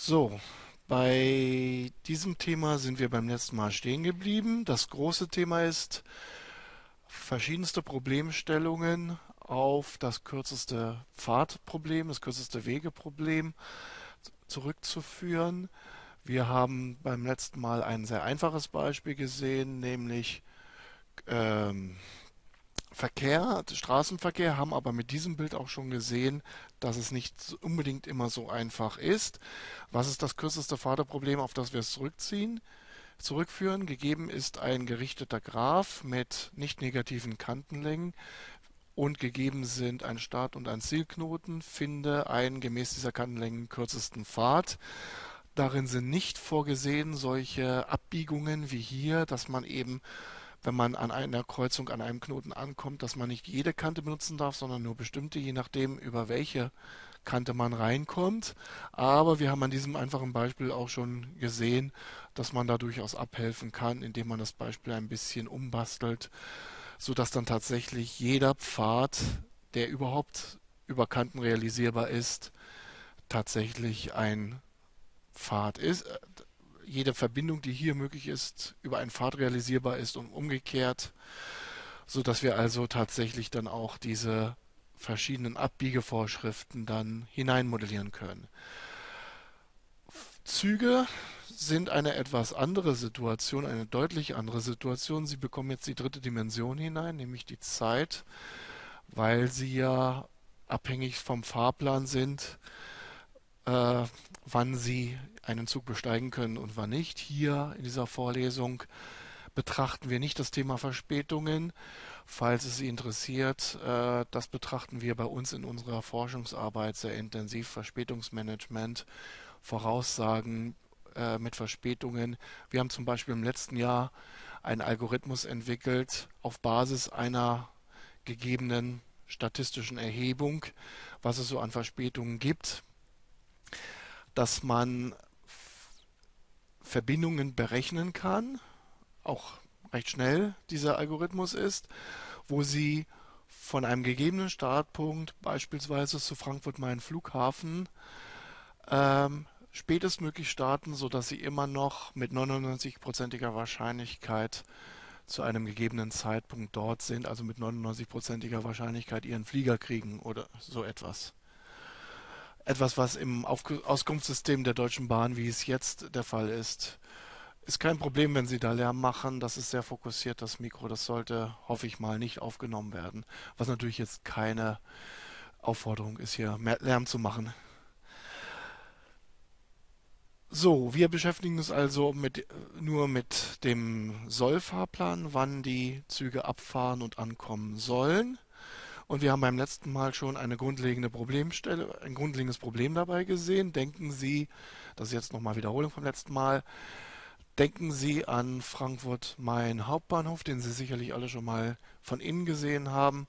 So, bei diesem Thema sind wir beim letzten Mal stehen geblieben. Das große Thema ist, verschiedenste Problemstellungen auf das kürzeste Pfadproblem, das kürzeste Wegeproblem zurückzuführen. Wir haben beim letzten Mal ein sehr einfaches Beispiel gesehen, nämlich ähm, Verkehr, Straßenverkehr, haben aber mit diesem Bild auch schon gesehen, dass es nicht unbedingt immer so einfach ist. Was ist das kürzeste Fahrtenproblem, auf das wir es zurückführen? Gegeben ist ein gerichteter Graph mit nicht negativen Kantenlängen und gegeben sind ein Start- und ein Zielknoten. Finde einen gemäß dieser Kantenlängen kürzesten Pfad. Darin sind nicht vorgesehen solche Abbiegungen wie hier, dass man eben, wenn man an einer Kreuzung an einem Knoten ankommt, dass man nicht jede Kante benutzen darf, sondern nur bestimmte, je nachdem, über welche Kante man reinkommt. Aber wir haben an diesem einfachen Beispiel auch schon gesehen, dass man da durchaus abhelfen kann, indem man das Beispiel ein bisschen umbastelt, sodass dann tatsächlich jeder Pfad, der überhaupt über Kanten realisierbar ist, tatsächlich ein Pfad ist. Jede Verbindung, die hier möglich ist, über einen Pfad realisierbar ist und umgekehrt, sodass wir also tatsächlich dann auch diese verschiedenen Abbiegevorschriften dann hineinmodellieren können. Züge sind eine etwas andere Situation, eine deutlich andere Situation. Sie bekommen jetzt die dritte Dimension hinein, nämlich die Zeit, weil sie ja abhängig vom Fahrplan sind, äh, wann Sie einen Zug besteigen können und wann nicht. Hier in dieser Vorlesung betrachten wir nicht das Thema Verspätungen. Falls es Sie interessiert, das betrachten wir bei uns in unserer Forschungsarbeit sehr intensiv. Verspätungsmanagement, Voraussagen mit Verspätungen. Wir haben zum Beispiel im letzten Jahr einen Algorithmus entwickelt auf Basis einer gegebenen statistischen Erhebung, was es so an Verspätungen gibt, dass man Verbindungen berechnen kann, auch recht schnell dieser Algorithmus ist, wo Sie von einem gegebenen Startpunkt, beispielsweise zu Frankfurt-Main-Flughafen, spätestmöglich starten, sodass Sie immer noch mit 99%iger Wahrscheinlichkeit zu einem gegebenen Zeitpunkt dort sind, also mit 99%iger Wahrscheinlichkeit Ihren Flieger kriegen oder so etwas. Etwas, was im Auskunftssystem der Deutschen Bahn, wie es jetzt der Fall ist kein Problem, wenn Sie da Lärm machen. Das ist sehr fokussiert, das Mikro. Das sollte, hoffe ich mal, nicht aufgenommen werden. Was natürlich jetzt keine Aufforderung ist, hier mehr Lärm zu machen. So, wir beschäftigen uns also nur mit dem Sollfahrplan, wann die Züge abfahren und ankommen sollen. Und wir haben beim letzten Mal schon ein grundlegendes Problem dabei gesehen. Denken Sie, das ist jetzt nochmal Wiederholung vom letzten Mal, denken Sie an Frankfurt-Main Hauptbahnhof, den Sie sicherlich alle schon mal von innen gesehen haben.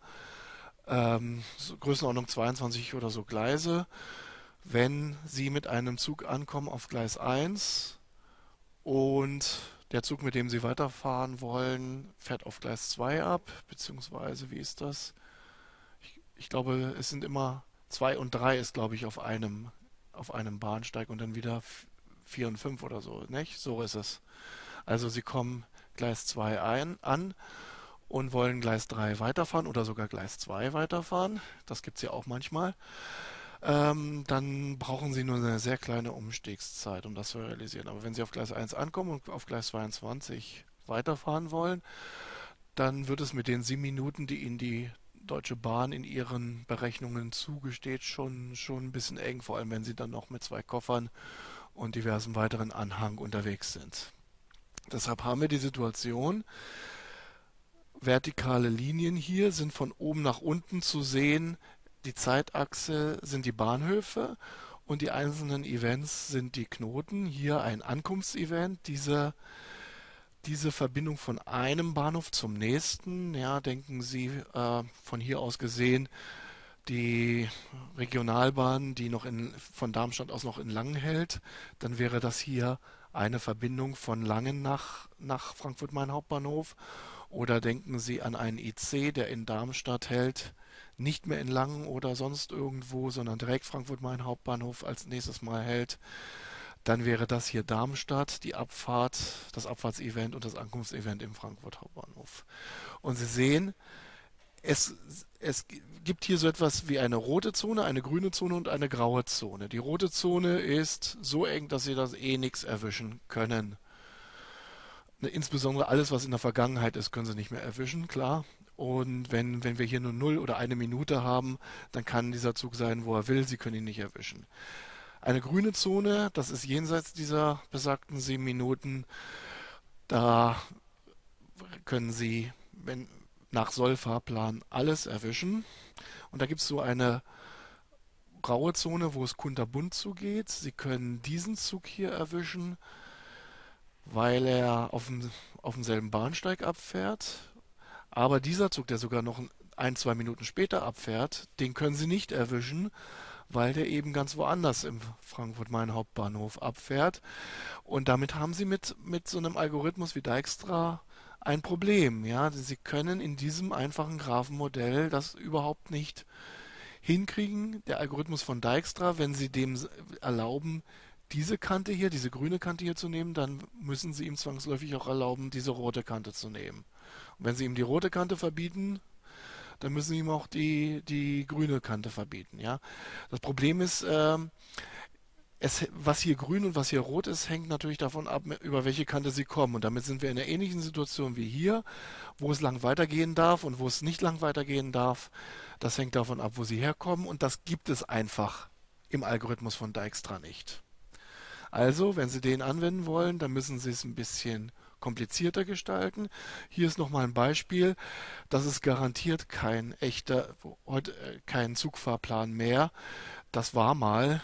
So Größenordnung 22 oder so Gleise. Wenn Sie mit einem Zug ankommen auf Gleis 1 und der Zug, mit dem Sie weiterfahren wollen, fährt auf Gleis 2 ab, beziehungsweise wie ist das? Ich glaube, es sind immer 2 und 3 ist, glaube ich, auf einem Bahnsteig und dann wieder 4 und 5 oder so, nicht? So ist es. Also Sie kommen Gleis 2 an und wollen Gleis 3 weiterfahren oder sogar Gleis 2 weiterfahren. Das gibt es ja auch manchmal. Dann brauchen Sie nur eine sehr kleine Umstiegszeit, um das zu realisieren. Aber wenn Sie auf Gleis 1 ankommen und auf Gleis 22 weiterfahren wollen, dann wird es mit den 7 Minuten, die Ihnen die Deutsche Bahn in ihren Berechnungen zugesteht, schon ein bisschen eng, vor allem wenn Sie dann noch mit 2 Koffern und diversen weiteren Anhang unterwegs sind. Deshalb haben wir die Situation, vertikale Linien hier sind von oben nach unten zu sehen. Die Zeitachse sind die Bahnhöfe und die einzelnen Events sind die Knoten. Hier ein Ankunftsevent, diese Verbindung von einem Bahnhof zum nächsten. Ja, denken Sie von hier aus gesehen die Regionalbahn, die von Darmstadt aus noch in Langen hält, dann wäre das hier eine Verbindung von Langen nach Frankfurt-Main Hauptbahnhof. Oder denken Sie an einen IC, der in Darmstadt hält, nicht mehr in Langen oder sonst irgendwo, sondern direkt Frankfurt-Main Hauptbahnhof als nächstes Mal hält. Dann wäre das hier Darmstadt, die Abfahrt, das Abfahrtsevent und das Ankunftsevent im Frankfurt Hauptbahnhof. Und Sie sehen, es, es gibt hier so etwas wie eine rote Zone, eine grüne Zone und eine graue Zone. Die rote Zone ist so eng, dass Sie das eh nichts erwischen können. Insbesondere alles, was in der Vergangenheit ist, können Sie nicht mehr erwischen, klar. Und wenn wir hier nur 0 oder 1 Minute haben, dann kann dieser Zug sein, wo er will, Sie können ihn nicht erwischen. Eine grüne Zone, das ist jenseits dieser besagten 7 Minuten, da können Sie nach Sollfahrplan alles erwischen. Und da gibt es so eine graue Zone, wo es kunterbunt zugeht. Sie können diesen Zug hier erwischen, weil er auf demselben Bahnsteig abfährt. Aber dieser Zug, der sogar noch 1, 2 Minuten später abfährt, den können Sie nicht erwischen, weil der eben ganz woanders im Frankfurt-Main-Hauptbahnhof abfährt. Und damit haben Sie mit so einem Algorithmus wie Dijkstra ein Problem. Ja? Sie können in diesem einfachen Graphenmodell das überhaupt nicht hinkriegen. Der Algorithmus von Dijkstra, wenn Sie dem erlauben, diese Kante hier, diese grüne Kante hier zu nehmen, dann müssen Sie ihm zwangsläufig auch erlauben, diese rote Kante zu nehmen. Und wenn Sie ihm die rote Kante verbieten, dann müssen Sie ihm auch die grüne Kante verbieten. Ja? Das Problem ist, was hier grün und was hier rot ist, hängt natürlich davon ab, über welche Kante Sie kommen. Und damit sind wir in einer ähnlichen Situation wie hier, wo es lang weitergehen darf und wo es nicht lang weitergehen darf. Das hängt davon ab, wo Sie herkommen. Und das gibt es einfach im Algorithmus von Dijkstra nicht. Also, wenn Sie den anwenden wollen, dann müssen Sie es ein bisschen komplizierter gestalten. Hier ist nochmal ein Beispiel. Das ist garantiert kein Zugfahrplan mehr. Das war mal,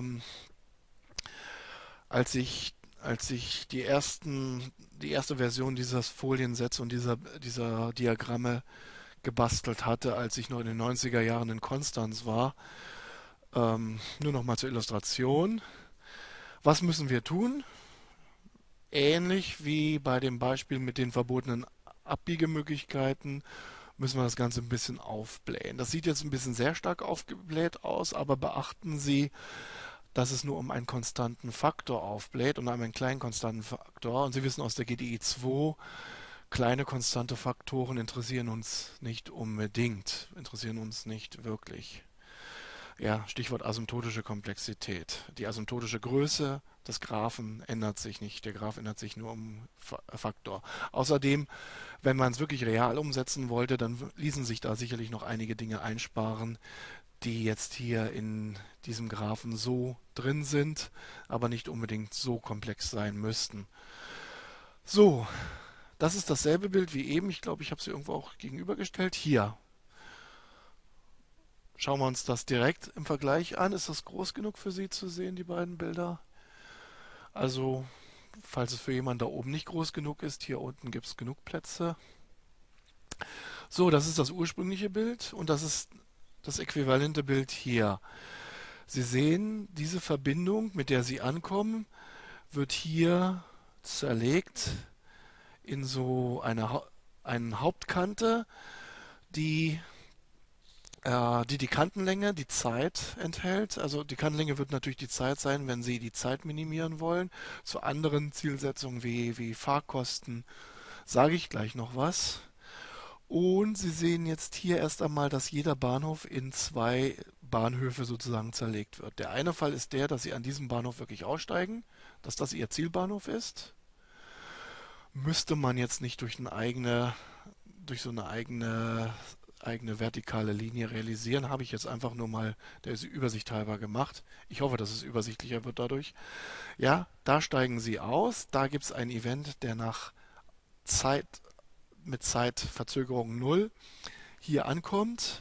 als ich die erste Version dieses Foliensets und dieser Diagramme gebastelt hatte, als ich noch in den 90er Jahren in Konstanz war. Nur noch mal zur Illustration. Was müssen wir tun? Ähnlich wie bei dem Beispiel mit den verbotenen Abbiegemöglichkeiten müssen wir das Ganze ein bisschen aufblähen. Das sieht jetzt ein bisschen sehr stark aufgebläht aus, aber beachten Sie, dass es nur um einen konstanten Faktor aufbläht und um einen kleinen konstanten Faktor. Und Sie wissen aus der GDI 2, kleine konstante Faktoren interessieren uns nicht unbedingt, interessieren uns nicht wirklich. Ja, Stichwort asymptotische Komplexität. Die asymptotische Größe des Graphen ändert sich nicht. Der Graph ändert sich nur um Faktor. Außerdem, wenn man es wirklich real umsetzen wollte, dann ließen sich da sicherlich noch einige Dinge einsparen, die jetzt hier in diesem Graphen so drin sind, aber nicht unbedingt so komplex sein müssten. So, das ist dasselbe Bild wie eben. Ich glaube, ich habe es irgendwo auch gegenübergestellt. Hier. Schauen wir uns das direkt im Vergleich an. Ist das groß genug für Sie zu sehen, die beiden Bilder? Also, falls es für jemanden da oben nicht groß genug ist, hier unten gibt es genug Plätze. So, das ist das ursprüngliche Bild und das ist das äquivalente Bild hier. Sie sehen, diese Verbindung, mit der Sie ankommen, wird hier zerlegt in so eine Hauptkante, die die Kantenlänge, die Zeit enthält. Also die Kantenlänge wird natürlich die Zeit sein, wenn Sie die Zeit minimieren wollen. Zu anderen Zielsetzungen wie Fahrkosten sage ich gleich noch was. Und Sie sehen jetzt hier erst einmal, dass jeder Bahnhof in 2 Bahnhöfe sozusagen zerlegt wird. Der eine Fall ist der, dass Sie an diesem Bahnhof wirklich aussteigen, dass das Ihr Zielbahnhof ist. Müsste man jetzt nicht durch so eine eigene vertikale Linie realisieren, habe ich jetzt einfach nur mal der Übersicht halber gemacht. Ich hoffe, dass es übersichtlicher wird dadurch. Ja, da steigen Sie aus. Da gibt es ein Event, der Zeit, mit Zeitverzögerung 0 hier ankommt,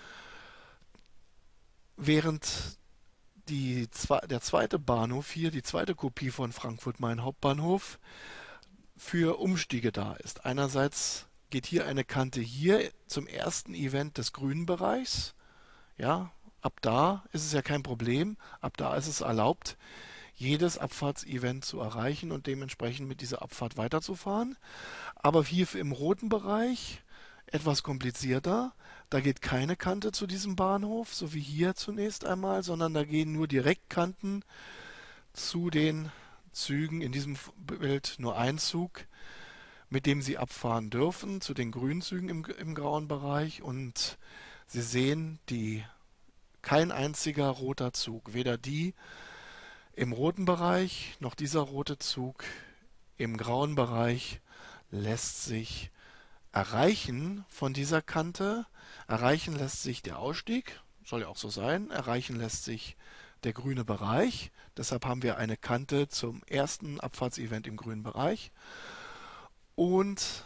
während der zweite Bahnhof hier, die zweite Kopie von Frankfurt-Main Hauptbahnhof, für Umstiege da ist. Einerseits geht hier eine Kante hier zum ersten Event des grünen Bereichs. Ja, ab da ist es ja kein Problem. Ab da ist es erlaubt, jedes Abfahrtsevent zu erreichen und dementsprechend mit dieser Abfahrt weiterzufahren. Aber hier im roten Bereich etwas komplizierter. Da geht keine Kante zu diesem Bahnhof, so wie hier zunächst einmal, sondern da gehen nur Direktkanten zu den Zügen in diesem Bild nur ein Zug, mit dem Sie abfahren dürfen, zu den grünen Zügen im grauen Bereich. Und Sie sehen, kein einziger roter Zug, weder die im roten Bereich noch dieser rote Zug im grauen Bereich lässt sich erreichen von dieser Kante. Erreichen lässt sich der Ausstieg, soll ja auch so sein. Erreichen lässt sich der grüne Bereich. Deshalb haben wir eine Kante zum ersten Abfahrtsevent im grünen Bereich. Und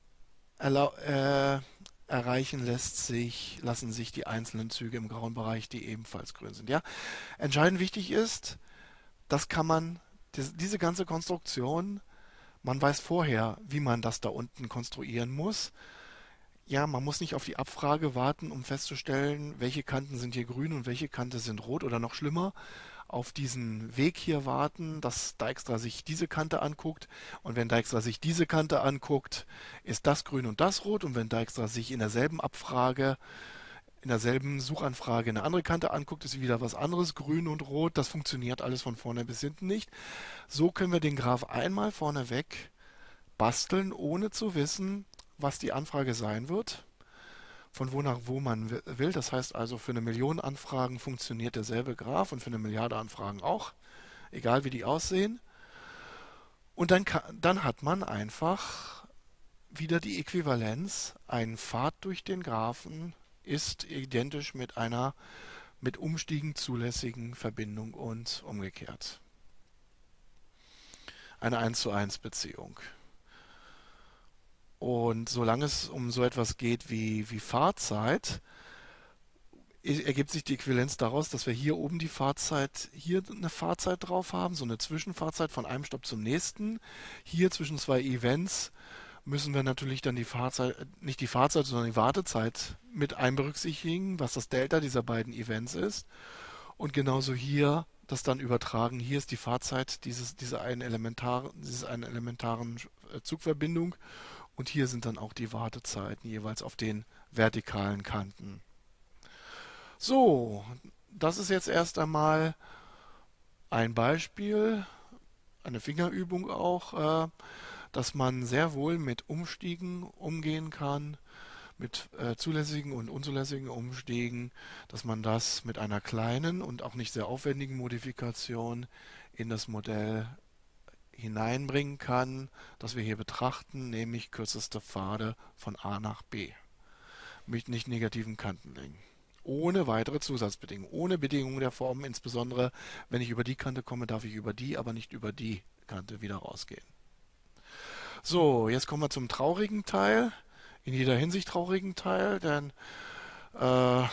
erreichen lassen sich die einzelnen Züge im grauen Bereich, die ebenfalls grün sind. Ja? Entscheidend wichtig ist, das kann man, diese ganze Konstruktion, man weiß vorher, wie man das da unten konstruieren muss. Ja, man muss nicht auf die Abfrage warten, um festzustellen, welche Kanten sind hier grün und welche Kante sind rot oder noch schlimmer, auf diesen Weg hier warten, dass Dijkstra sich diese Kante anguckt und wenn Dijkstra sich diese Kante anguckt, ist das grün und das rot und wenn Dijkstra sich in derselben Suchanfrage eine andere Kante anguckt, ist wieder was anderes, grün und rot, das funktioniert alles von vorne bis hinten nicht. So können wir den Graph einmal vorneweg basteln, ohne zu wissen, was die Anfrage sein wird, von wo nach wo man will. Das heißt also, für eine Million Anfragen funktioniert derselbe Graph und für eine Milliarde Anfragen auch, egal wie die aussehen. Und dann hat man einfach wieder die Äquivalenz. Ein Pfad durch den Graphen ist identisch mit einer mit Umstiegen zulässigen Verbindung und umgekehrt. Eine 1:1 Beziehung. Und solange es um so etwas geht wie Fahrzeit, ergibt sich die Äquivalenz daraus, dass wir hier oben hier eine Fahrzeit drauf haben, so eine Zwischenfahrzeit von einem Stopp zum nächsten. Hier zwischen zwei Events müssen wir natürlich dann nicht die Fahrzeit, sondern die Wartezeit mit einberücksichtigen, was das Delta dieser beiden Events ist. Und genauso hier das dann übertragen. Hier ist die Fahrzeit dieser einen elementaren Zugverbindung und hier sind dann auch die Wartezeiten jeweils auf den vertikalen Kanten. So, das ist jetzt erst einmal ein Beispiel, eine Fingerübung auch, dass man sehr wohl mit Umstiegen umgehen kann, mit zulässigen und unzulässigen Umstiegen, dass man das mit einer kleinen und auch nicht sehr aufwendigen Modifikation in das Modell hineinbringen kann, das wir hier betrachten, nämlich kürzeste Pfade von A nach B mit nicht negativen Kantenlängen. Ohne weitere Zusatzbedingungen, ohne Bedingungen der Form, insbesondere wenn ich über die Kante komme, darf ich über die, aber nicht über die Kante wieder rausgehen. So, jetzt kommen wir zum traurigen Teil, in jeder Hinsicht traurigen Teil, denn äh,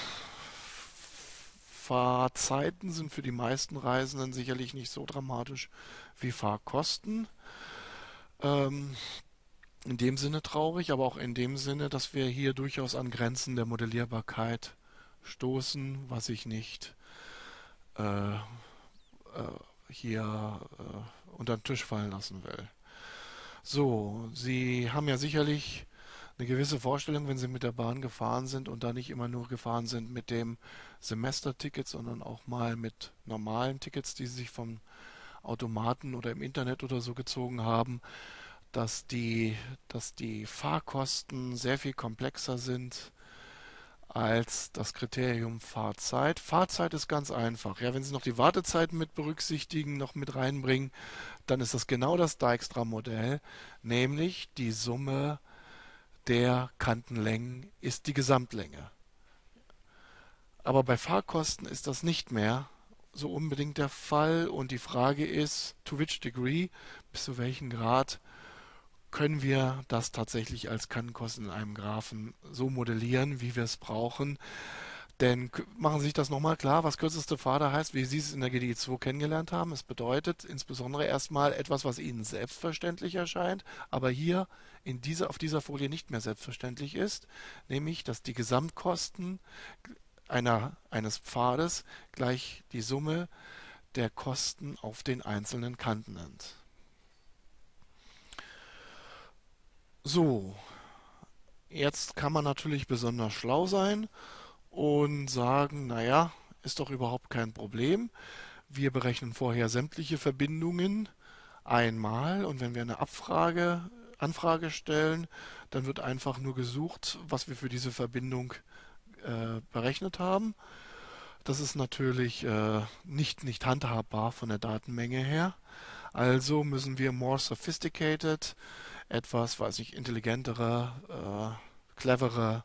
Fahrzeiten sind für die meisten Reisenden sicherlich nicht so dramatisch wie Fahrkosten. Ähm, in dem Sinne traurig, aber auch in dem Sinne, dass wir hier durchaus an Grenzen der Modellierbarkeit stoßen, was ich nicht äh, hier unter den Tisch fallen lassen will. So, Sie haben ja sicherlich eine gewisse Vorstellung, wenn Sie mit der Bahn gefahren sind und da nicht immer nur gefahren sind mit dem Semesterticket, sondern auch mal mit normalen Tickets, die Sie sich vom Automaten oder im Internet oder so gezogen haben, dass die Fahrkosten sehr viel komplexer sind als das Kriterium Fahrzeit. Fahrzeit ist ganz einfach. Ja, wenn Sie noch die Wartezeiten mit berücksichtigen, noch mit reinbringen, dann ist das genau das Dijkstra-Modell, nämlich die Summe der Kantenlängen ist die Gesamtlänge. Aber bei Fahrkosten ist das nicht mehr so unbedingt der Fall und die Frage ist, to which degree, bis zu welchem Grad können wir das tatsächlich als Kantenkosten in einem Graphen so modellieren, wie wir es brauchen. Denn machen Sie sich das nochmal klar, was kürzeste Pfade heißt, wie Sie es in der GDI 2 kennengelernt haben. Es bedeutet insbesondere erstmal etwas, was Ihnen selbstverständlich erscheint, aber hier auf dieser Folie nicht mehr selbstverständlich ist, nämlich, dass die Gesamtkosten eines Pfades gleich die Summe der Kosten auf den einzelnen Kanten sind. So, jetzt kann man natürlich besonders schlau sein und sagen, naja, ist doch überhaupt kein Problem. Wir berechnen vorher sämtliche Verbindungen einmal und wenn wir eine Anfrage stellen, dann wird einfach nur gesucht, was wir für diese Verbindung berechnet haben. Das ist natürlich nicht handhabbar von der Datenmenge her. Also müssen wir more sophisticated, etwas, weiß ich, intelligentere, cleverer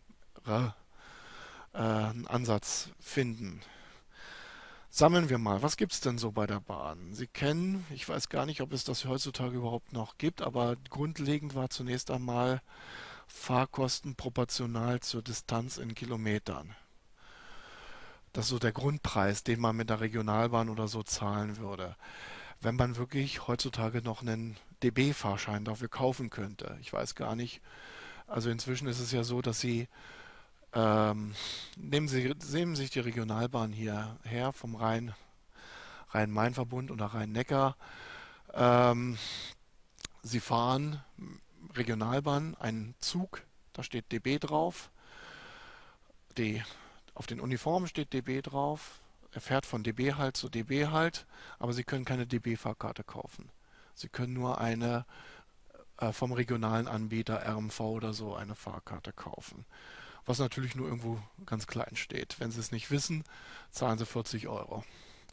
Ansatz finden. Sammeln wir mal, was gibt's denn so bei der Bahn? Sie kennen, ich weiß gar nicht, ob es das heutzutage überhaupt noch gibt, aber grundlegend war zunächst einmal Fahrkosten proportional zur Distanz in Kilometern. Das ist so der Grundpreis, den man mit der Regionalbahn oder so zahlen würde. Wenn man wirklich heutzutage noch einen DB-Fahrschein dafür kaufen könnte. Ich weiß gar nicht. Also inzwischen ist es ja so, dass nehmen Sie sich die Regionalbahn hierher vom Rhein-Main-Verbund oder Rhein-Neckar. Ähm, Sie fahren Regionalbahn, einen Zug, da steht DB drauf. Die, auf den Uniformen steht DB drauf. Er fährt von DB halt zu DB halt, aber Sie können keine DB-Fahrkarte kaufen. Sie können nur eine vom regionalen Anbieter RMV oder so eine Fahrkarte kaufen. Was natürlich nur irgendwo ganz klein steht. Wenn Sie es nicht wissen, zahlen Sie 40 Euro.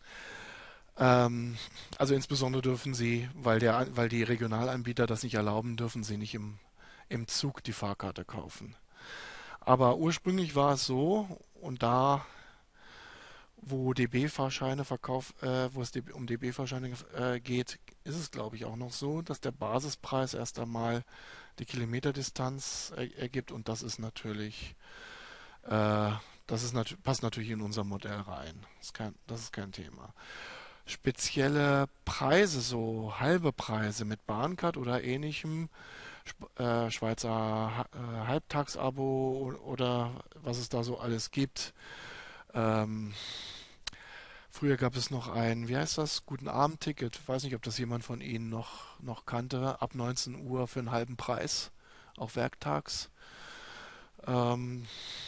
Also insbesondere dürfen Sie, weil die Regionalanbieter das nicht erlauben, dürfen Sie nicht im Zug die Fahrkarte kaufen. Aber ursprünglich war es so, und da, wo DB-Fahrscheine wo es um DB-Fahrscheine geht, ist es, glaube ich, auch noch so, dass der Basispreis erst einmal die Kilometerdistanz ergibt und äh, passt natürlich in unser Modell rein. Das ist kein Thema. Spezielle Preise, so halbe Preise mit Bahncard oder ähnlichem, Schweizer Halbtagsabo oder was es da so alles gibt. Ähm, Früher gab es noch ein, wie heißt das, Guten Abend-Ticket. Weiß nicht, ob das jemand von Ihnen noch kannte. Ab 19 Uhr für einen halben Preis, auch werktags. Ähm,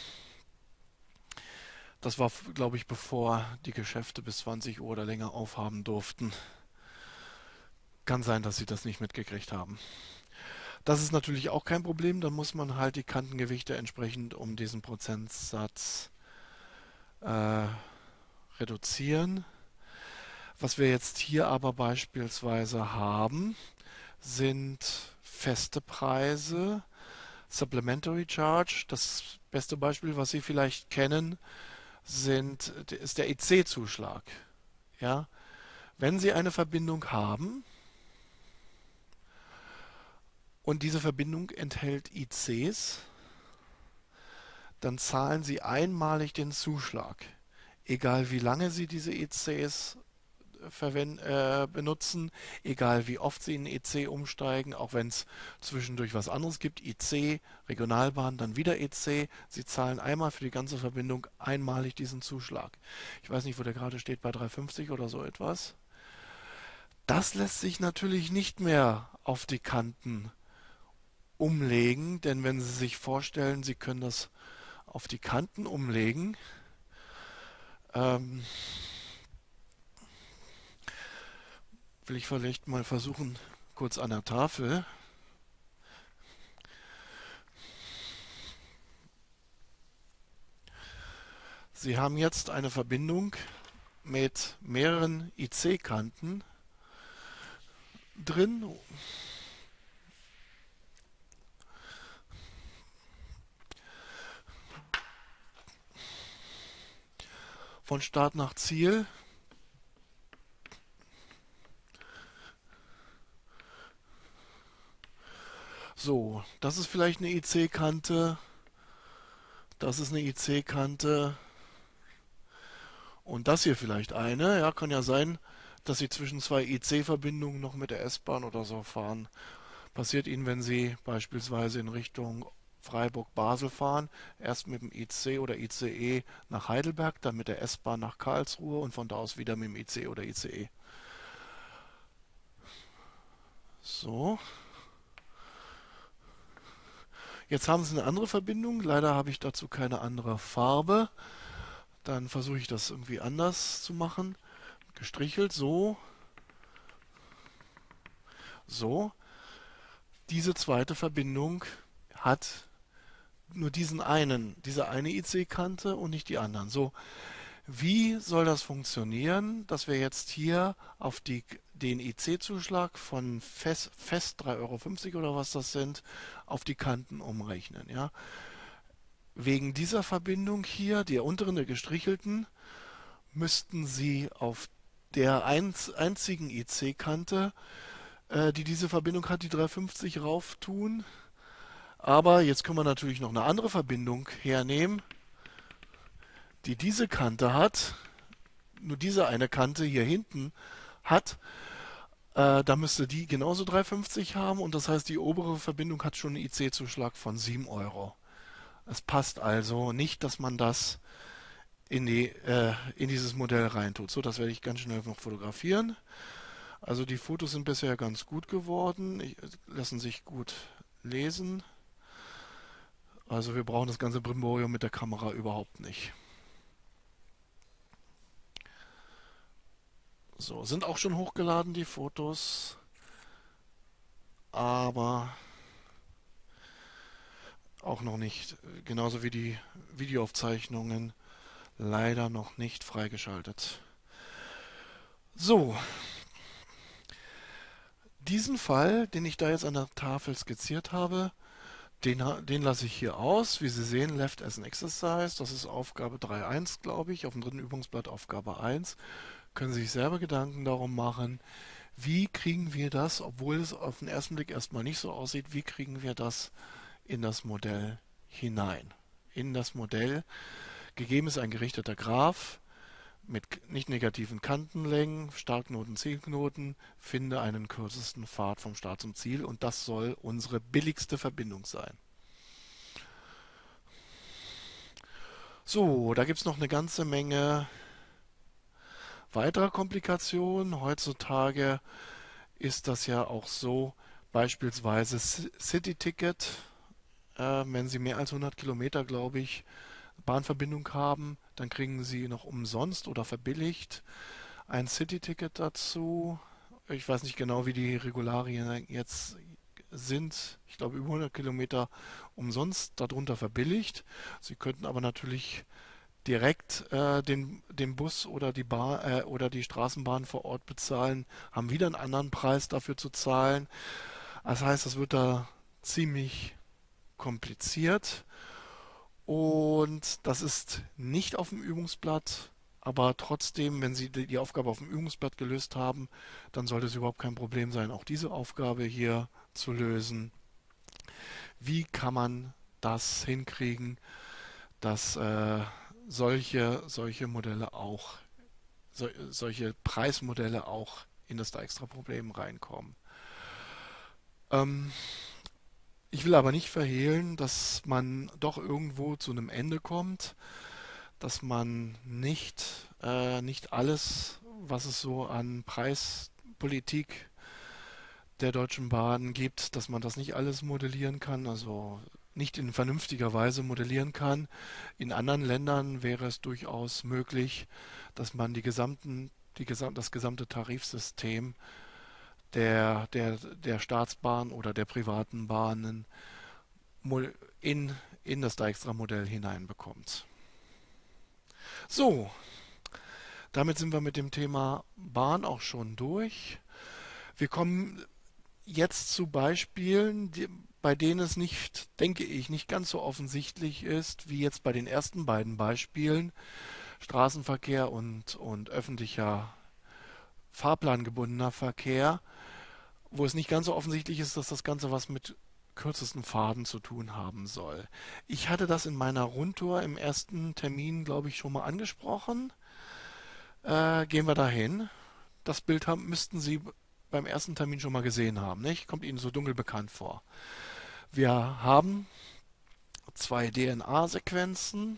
Das war, glaube ich, bevor die Geschäfte bis 20 Uhr oder länger aufhaben durften. Kann sein, dass Sie das nicht mitgekriegt haben. Das ist natürlich auch kein Problem. Da muss man halt die Kantengewichte entsprechend um diesen Prozentsatz äh, reduzieren. Was wir jetzt hier aber beispielsweise haben, sind feste Preise, Supplementary Charge. Das beste Beispiel, was Sie vielleicht kennen, ist der IC-Zuschlag. Ja? Wenn Sie eine Verbindung haben und diese Verbindung enthält ICs, dann zahlen Sie einmalig den Zuschlag. Egal wie lange Sie diese ICs benutzen, egal wie oft Sie in EC umsteigen, auch wenn es zwischendurch was anderes gibt, IC, Regionalbahn, dann wieder EC. Sie zahlen einmal für die ganze Verbindung einmalig diesen Zuschlag. Ich weiß nicht, wo der gerade steht, bei 3,50 oder so etwas. Das lässt sich natürlich nicht mehr auf die Kanten umlegen, denn wenn Sie sich vorstellen, Sie können das auf die Kanten umlegen, ähm, will ich vielleicht mal versuchen, kurz an der Tafel. Sie haben jetzt eine Verbindung mit mehreren IC-Kanten drin. Von Start nach Ziel. So, das ist vielleicht eine IC-Kante. Das ist eine IC-Kante. Und das hier vielleicht eine. Ja, kann ja sein, dass Sie zwischen zwei IC-Verbindungen noch mit der S-Bahn oder so fahren. Passiert Ihnen, wenn Sie beispielsweise in Richtung Freiburg-Basel fahren, erst mit dem IC oder ICE nach Heidelberg, dann mit der S-Bahn nach Karlsruhe und von da aus wieder mit dem IC oder ICE. So. Jetzt haben Sie eine andere Verbindung. Leider habe ich dazu keine andere Farbe. Dann versuche ich das irgendwie anders zu machen. gestrichelt, so, so. Diese zweite Verbindung hat nur diese eine IC-Kante und nicht die anderen. So, wie soll das funktionieren, dass wir jetzt hier auf den IC-Zuschlag von fest 3,50 € oder was das sind, auf die Kanten umrechnen? Ja? Wegen dieser Verbindung hier, der unteren, der gestrichelten, müssten Sie auf der einzigen IC-Kante, die diese Verbindung hat, die 3,50 rauf tun. Aber jetzt können wir natürlich noch eine andere Verbindung hernehmen, die diese Kante hat, nur diese eine Kante hier hinten hat. Da müsste die genauso 3,50 haben und das heißt, die obere Verbindung hat schon einen IC-Zuschlag von 7 €. Es passt also nicht, dass man das in dieses Modell reintut. So, das werde ich ganz schnell noch fotografieren. Also die Fotos sind bisher ganz gut geworden, lassen sich gut lesen. Also wir brauchen das ganze Brimborium mit der Kamera überhaupt nicht. So, sind auch schon hochgeladen die Fotos, aber auch noch nicht, genauso wie die Videoaufzeichnungen, leider noch nicht freigeschaltet. So, diesen Fall, den ich da jetzt an der Tafel skizziert habe, den lasse ich hier aus. Wie Sie sehen, Left as an Exercise, das ist Aufgabe 3.1, glaube ich, auf dem dritten Übungsblatt Aufgabe 1. Können Sie sich selber Gedanken darum machen, wie kriegen wir das, obwohl es auf den ersten Blick erstmal nicht so aussieht, wie kriegen wir das in das Modell hinein? In das Modell, gegeben ist ein gerichteter Graph mit nicht negativen Kantenlängen, Startknoten, Zielknoten, finde einen kürzesten Pfad vom Start zum Ziel und das soll unsere billigste Verbindung sein. So, da gibt es noch eine ganze Menge weiterer Komplikationen. Heutzutage ist das ja auch so, beispielsweise City-Ticket, wenn Sie mehr als 100 Kilometer, glaube ich, Bahnverbindung haben, dann kriegen Sie noch umsonst oder verbilligt ein City-Ticket dazu. Ich weiß nicht genau, wie die Regularien jetzt sind. Ich glaube, über 100 Kilometer umsonst darunter verbilligt. Sie könnten aber natürlich direkt den Bus oder oder die Straßenbahn vor Ort bezahlen, haben wieder einen anderen Preis dafür zu zahlen. Das heißt, das wird da ziemlich kompliziert. Und das ist nicht auf dem Übungsblatt, aber trotzdem, wenn Sie die Aufgabe auf dem Übungsblatt gelöst haben, dann sollte es überhaupt kein Problem sein, auch diese Aufgabe hier zu lösen. Wie kann man das hinkriegen, dass solche Modelle auch, solche Preismodelle auch in das Dijkstra-Problem reinkommen? Ähm, Ich will aber nicht verhehlen, dass man doch irgendwo zu einem Ende kommt, dass man nicht alles, was es so an Preispolitik der Deutschen Bahn gibt, dass man das nicht alles modellieren kann, also nicht in vernünftiger Weise modellieren kann. In anderen Ländern wäre es durchaus möglich, dass man das gesamte Tarifsystem der Staatsbahn oder der privaten Bahnen in das Dijkstra-Modell hineinbekommt. So, damit sind wir mit dem Thema Bahn auch schon durch. Wir kommen jetzt zu Beispielen, bei denen es nicht, denke ich, nicht ganz so offensichtlich ist, wie jetzt bei den ersten beiden Beispielen, Straßenverkehr und öffentlicher fahrplangebundener Verkehr, wo es nicht ganz so offensichtlich ist, dass das Ganze was mit kürzesten Pfaden zu tun haben soll. Ich hatte das in meiner Rundtour im ersten Termin, glaube ich, schon mal angesprochen. Gehen wir dahin. Das Bild müssten Sie beim ersten Termin schon mal gesehen haben, nicht? Kommt Ihnen so dunkel bekannt vor. Wir haben zwei DNA-Sequenzen,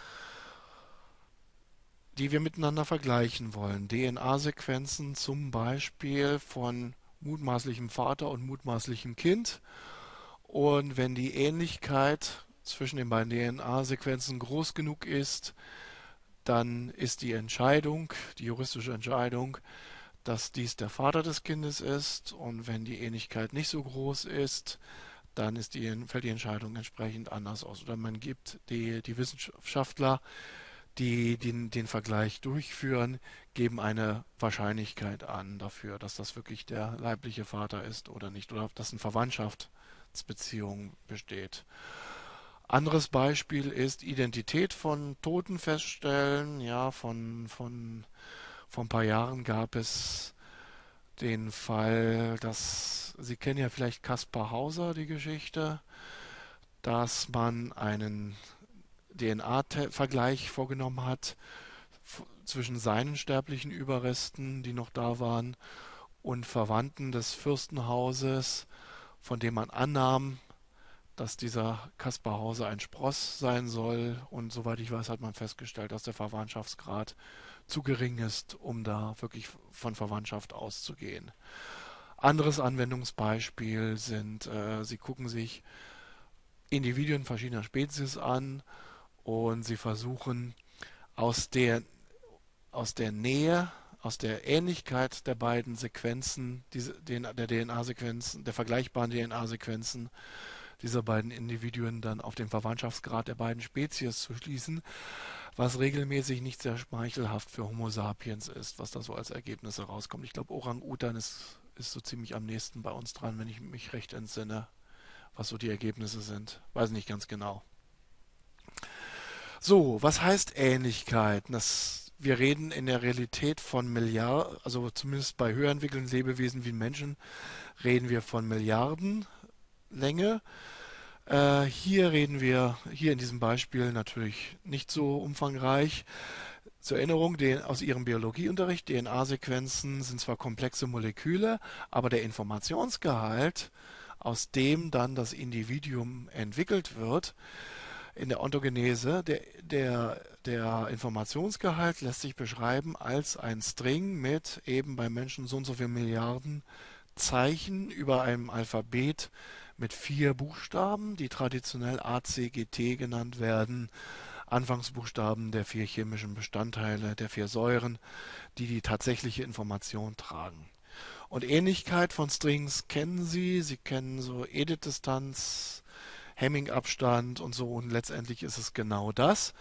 die wir miteinander vergleichen wollen. DNA-Sequenzen zum Beispiel von mutmaßlichem Vater und mutmaßlichem Kind. Und wenn die Ähnlichkeit zwischen den beiden DNA-Sequenzen groß genug ist, dann ist die Entscheidung, die juristische Entscheidung, dass dies der Vater des Kindes ist, und wenn die Ähnlichkeit nicht so groß ist, dann fällt die Entscheidung entsprechend anders aus. Oder man gibt die Wissenschaftler, die den Vergleich durchführen, geben eine Wahrscheinlichkeit an dafür, dass das wirklich der leibliche Vater ist oder nicht, oder dass eine Verwandtschaftsbeziehung besteht. Anderes Beispiel ist Identität von Toten feststellen. Ja, vor ein paar Jahren gab es den Fall, dass Sie kennen ja vielleicht Kaspar Hauser, die Geschichte, dass man einen DNA-Vergleich vorgenommen hat zwischen seinen sterblichen Überresten, die noch da waren, und Verwandten des Fürstenhauses, von dem man annahm, dass dieser Kaspar Hauser ein Spross sein soll. Und soweit ich weiß, hat man festgestellt, dass der Verwandtschaftsgrad zu gering ist, um da wirklich von Verwandtschaft auszugehen. Anderes Anwendungsbeispiel sind, Sie gucken sich Individuen verschiedener Spezies an und Sie versuchen aus der Nähe, aus der Ähnlichkeit der beiden Sequenzen, der DNA-Sequenzen, der vergleichbaren DNA-Sequenzen dieser beiden Individuen dann auf den Verwandtschaftsgrad der beiden Spezies zu schließen, was regelmäßig nicht sehr schmeichelhaft für Homo sapiens ist, was da so als Ergebnisse rauskommt. Ich glaube, Orang-Utan ist so ziemlich am nächsten bei uns dran, wenn ich mich recht entsinne, was so die Ergebnisse sind. Weiß nicht ganz genau. So, was heißt Ähnlichkeit? Wir reden in der Realität von Milliarden, also zumindest bei höher entwickelten Lebewesen wie Menschen, reden wir von Milliardenlänge. Hier in diesem Beispiel natürlich nicht so umfangreich. Zur Erinnerung, aus Ihrem Biologieunterricht, DNA-Sequenzen sind zwar komplexe Moleküle, aber der Informationsgehalt, aus dem dann das Individuum entwickelt wird, in der Ontogenese, der Informationsgehalt lässt sich beschreiben als ein String mit eben beim Menschen so und so viel Milliarden Zeichen über einem Alphabet mit 4 Buchstaben, die traditionell ACGT genannt werden, Anfangsbuchstaben der 4 chemischen Bestandteile, der 4 Säuren, die die tatsächliche Information tragen. Und Ähnlichkeit von Strings kennen Sie. Sie kennen so Edit-Distanz, Hamming-Abstand und so, und letztendlich ist es genau das.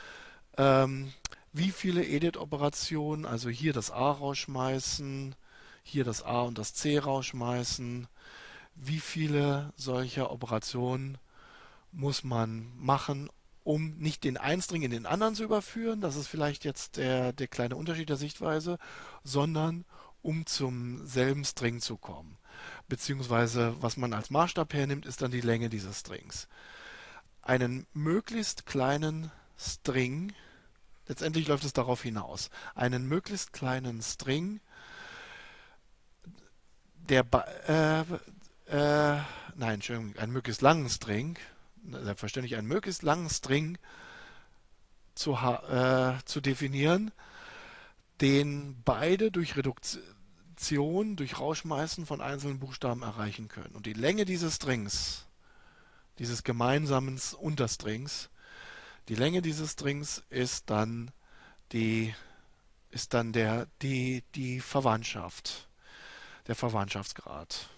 Wie viele Edit-Operationen, also hier das A rausschmeißen, hier das A und das C rausschmeißen, wie viele solcher Operationen muss man machen, um nicht den einen String in den anderen zu überführen, das ist vielleicht jetzt der kleine Unterschied der Sichtweise, sondern um zum selben String zu kommen. Beziehungsweise, was man als Maßstab hernimmt, ist dann die Länge dieses Strings. Einen möglichst kleinen String, letztendlich läuft es darauf hinaus, einen möglichst kleinen String, Entschuldigung, einen möglichst langen String, selbstverständlich einen möglichst langen String zu definieren, den beide durch Reduktion, durch Rausschmeißen von einzelnen Buchstaben erreichen können. Und die Länge dieses Strings, dieses gemeinsamen Unterstrings, die Länge dieses Strings ist dann die Verwandtschaft, der Verwandtschaftsgrad.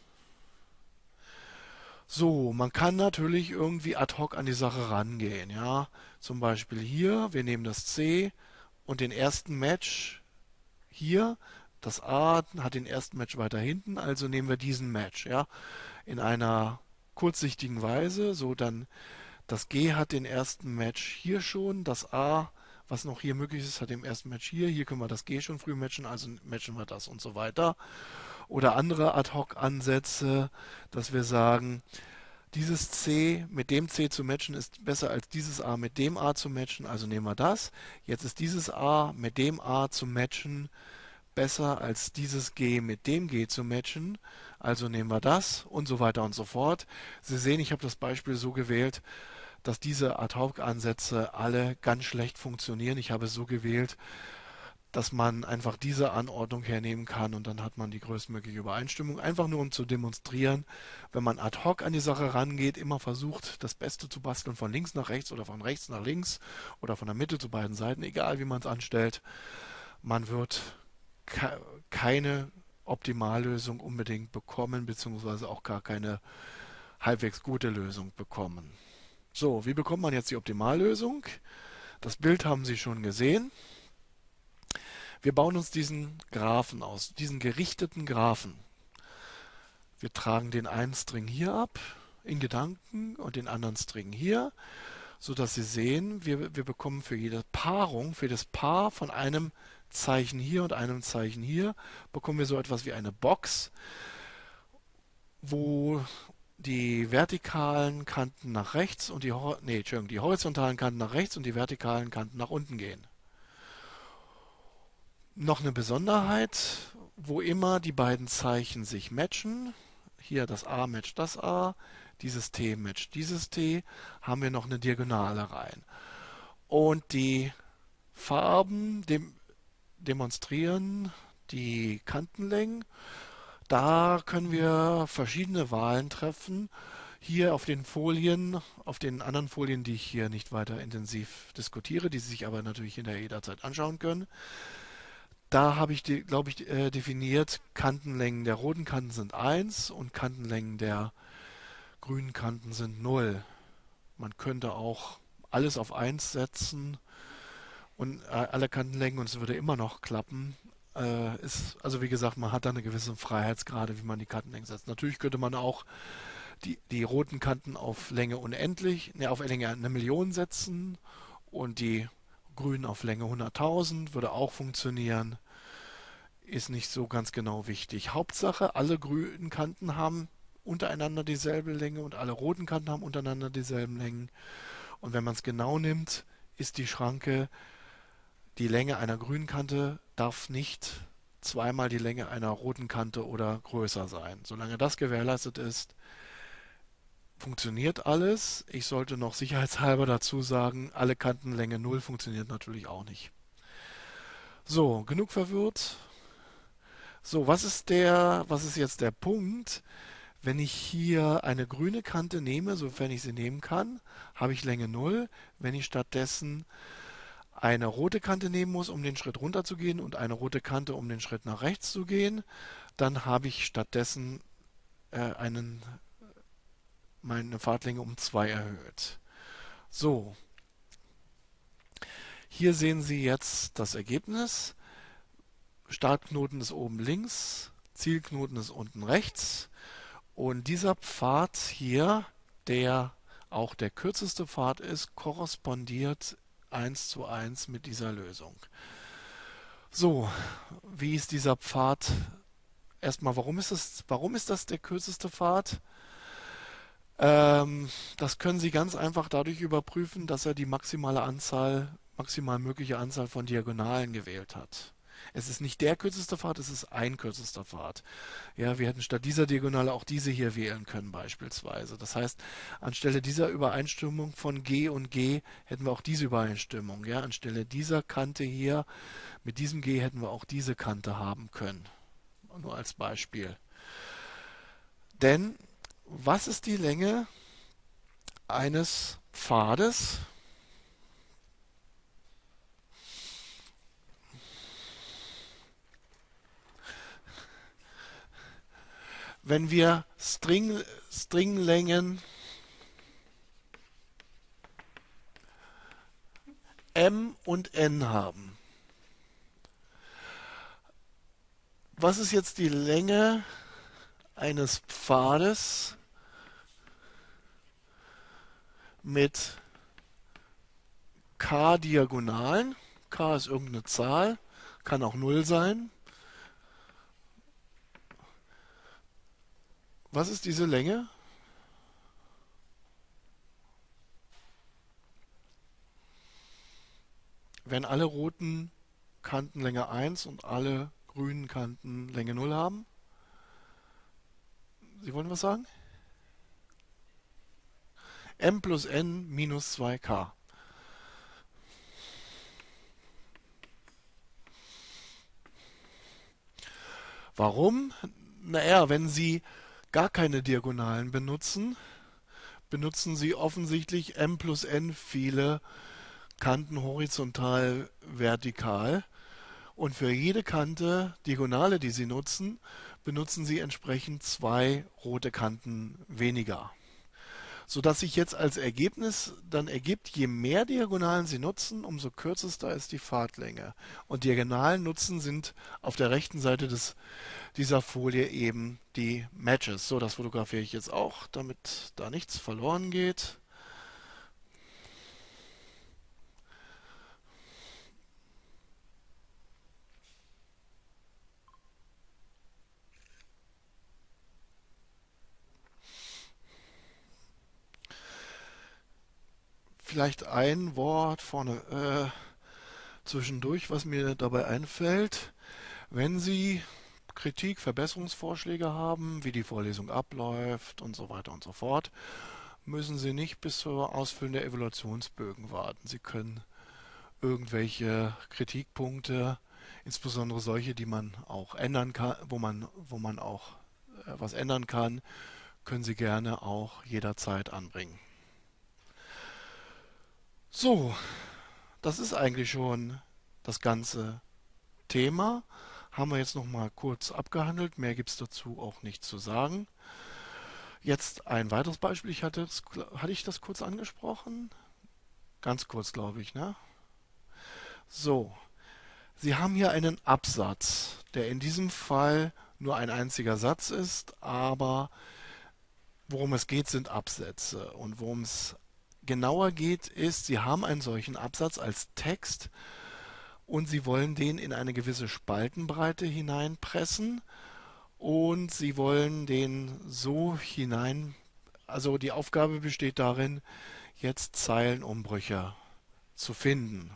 So, man kann natürlich irgendwie ad hoc an die Sache rangehen, ja. Zum Beispiel hier, wir nehmen das C und den ersten Match hier, das A hat den ersten Match weiter hinten, also nehmen wir diesen Match, ja, in einer kurzsichtigen Weise, so dann das G hat den ersten Match hier schon, das A, was noch hier möglich ist, hat den ersten Match hier können wir das G schon früh matchen, also matchen wir das und so weiter. Oder andere Ad-Hoc-Ansätze, dass wir sagen, dieses C mit dem C zu matchen ist besser als dieses A mit dem A zu matchen, also nehmen wir das. Jetzt ist dieses A mit dem A zu matchen besser als dieses G mit dem G zu matchen, also nehmen wir das und so weiter und so fort. Sie sehen, ich habe das Beispiel so gewählt, dass diese Ad-Hoc-Ansätze alle ganz schlecht funktionieren. Ich habe es so gewählt, dass man einfach diese Anordnung hernehmen kann und dann hat man die größtmögliche Übereinstimmung. Einfach nur um zu demonstrieren, wenn man ad hoc an die Sache rangeht, immer versucht, das Beste zu basteln, von links nach rechts oder von rechts nach links oder von der Mitte zu beiden Seiten, egal wie man es anstellt. Man wird keine Optimallösung unbedingt bekommen, beziehungsweise auch gar keine halbwegs gute Lösung bekommen. So, wie bekommt man jetzt die Optimallösung? Das Bild haben Sie schon gesehen. Wir bauen uns diesen Graphen aus, diesen gerichteten Graphen. Wir tragen den einen String hier ab in Gedanken und den anderen String hier, sodass Sie sehen, wir bekommen für jede Paarung, für das Paar von einem Zeichen hier und einem Zeichen hier, bekommen wir so etwas wie eine Box, wo die vertikalen Kanten nach rechts und die horizontalen Kanten nach rechts und die vertikalen Kanten nach unten gehen. Noch eine Besonderheit, wo immer die beiden Zeichen sich matchen, hier das A matcht das A, dieses T matcht dieses T, haben wir noch eine Diagonale rein. Und die Farben demonstrieren die Kantenlängen. Da können wir verschiedene Wahlen treffen. Hier auf den Folien, auf den anderen Folien, die ich hier nicht weiter intensiv diskutiere, die Sie sich aber natürlich hinterher jederzeit anschauen können. Da habe ich, glaube ich, definiert, Kantenlängen der roten Kanten sind 1 und Kantenlängen der grünen Kanten sind 0. Man könnte auch alles auf 1 setzen und alle Kantenlängen und es würde immer noch klappen. Also wie gesagt, man hat da eine gewisse Freiheitsgrade, wie man die Kantenlängen setzt. Natürlich könnte man auch die roten Kanten auf Länge unendlich, auf Länge 1 Million setzen und die grünen auf Länge 100.000, würde auch funktionieren. Ist nicht so ganz genau wichtig. Hauptsache, alle grünen Kanten haben untereinander dieselbe Länge und alle roten Kanten haben untereinander dieselben Längen. Und wenn man es genau nimmt, ist die Schranke, die Länge einer grünen Kante darf nicht zweimal die Länge einer roten Kante oder größer sein. Solange das gewährleistet ist, funktioniert alles. Ich sollte noch sicherheitshalber dazu sagen, alle Kantenlänge 0 funktioniert natürlich auch nicht. So, genug verwirrt. So, was ist jetzt der Punkt? Wenn ich hier eine grüne Kante nehme, sofern ich sie nehmen kann, habe ich Länge 0. Wenn ich stattdessen eine rote Kante nehmen muss, um den Schritt runter zu gehen und eine rote Kante, um den Schritt nach rechts zu gehen, dann habe ich stattdessen meine Fahrtlänge um 2 erhöht. So, hier sehen Sie jetzt das Ergebnis. Startknoten ist oben links, Zielknoten ist unten rechts. Und dieser Pfad hier, der auch der kürzeste Pfad ist, korrespondiert 1:1 mit dieser Lösung. So, wie ist dieser Pfad? Erstmal, warum ist das der kürzeste Pfad? Das können Sie ganz einfach dadurch überprüfen, dass er die maximal mögliche Anzahl von Diagonalen gewählt hat. Es ist nicht der kürzeste Pfad, es ist ein kürzester Pfad. Ja, wir hätten statt dieser Diagonale auch diese hier wählen können beispielsweise. Das heißt, anstelle dieser Übereinstimmung von G und G hätten wir auch diese Übereinstimmung. Ja, anstelle dieser Kante hier mit diesem G hätten wir auch diese Kante haben können. Nur als Beispiel. Denn was ist die Länge eines Pfades? Wenn wir Stringlängen M und N haben. Was ist jetzt die Länge eines Pfades mit k Diagonalen? K ist irgendeine Zahl, kann auch 0 sein. Was ist diese Länge? Wenn alle roten Kanten Länge 1 und alle grünen Kanten Länge 0 haben? Sie wollen was sagen? M plus N minus 2k. Warum? Naja, wenn Sie gar keine Diagonalen benutzen, benutzen Sie offensichtlich m plus n viele Kanten horizontal, vertikal. Und für jede Kante, Diagonale, die Sie nutzen, benutzen Sie entsprechend zwei rote Kanten weniger. Sodass sich jetzt als Ergebnis dann ergibt, je mehr Diagonalen Sie nutzen, umso kürzester ist die Fahrtlänge. Und Diagonalen nutzen sind auf der rechten Seite dieser Folie eben die Matches. So, das fotografiere ich jetzt auch, damit da nichts verloren geht. Vielleicht ein Wort vorne zwischendurch, was mir dabei einfällt. Wenn Sie Kritik, Verbesserungsvorschläge haben, wie die Vorlesung abläuft und so weiter und so fort, müssen Sie nicht bis zur Ausfüllen der Evaluationsbögen warten. Sie können irgendwelche Kritikpunkte, insbesondere solche, die man auch ändern kann, wo man auch was ändern kann, können Sie gerne auch jederzeit anbringen. So, das ist eigentlich schon das ganze Thema. Haben wir jetzt noch mal kurz abgehandelt. Mehr gibt es dazu auch nicht zu sagen. Jetzt ein weiteres Beispiel. Hatte ich das kurz angesprochen? Ganz kurz, glaube ich, ne? So, Sie haben hier einen Absatz, der in diesem Fall nur ein einziger Satz ist, aber worum es geht, sind Absätze. Und worum es genauer geht, ist, Sie haben einen solchen Absatz als Text und Sie wollen den in eine gewisse Spaltenbreite hineinpressen und Sie wollen den so hinein, also die Aufgabe besteht darin, jetzt Zeilenumbrüche zu finden.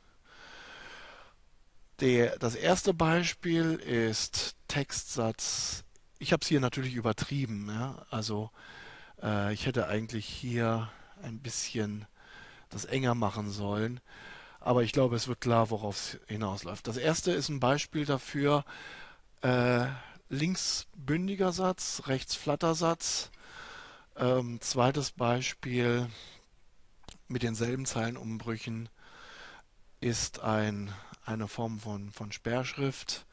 Das erste Beispiel ist Textsatz. Ich habe es hier natürlich übertrieben. Ja? Also ich hätte eigentlich hier ein bisschen das enger machen sollen. Aber ich glaube, es wird klar, worauf es hinausläuft. Das erste ist ein Beispiel dafür. Äh, links bündiger Satz, rechts flatter Satz. Zweites Beispiel mit denselben Zeilenumbrüchen ist eine Form von Sperrschrift,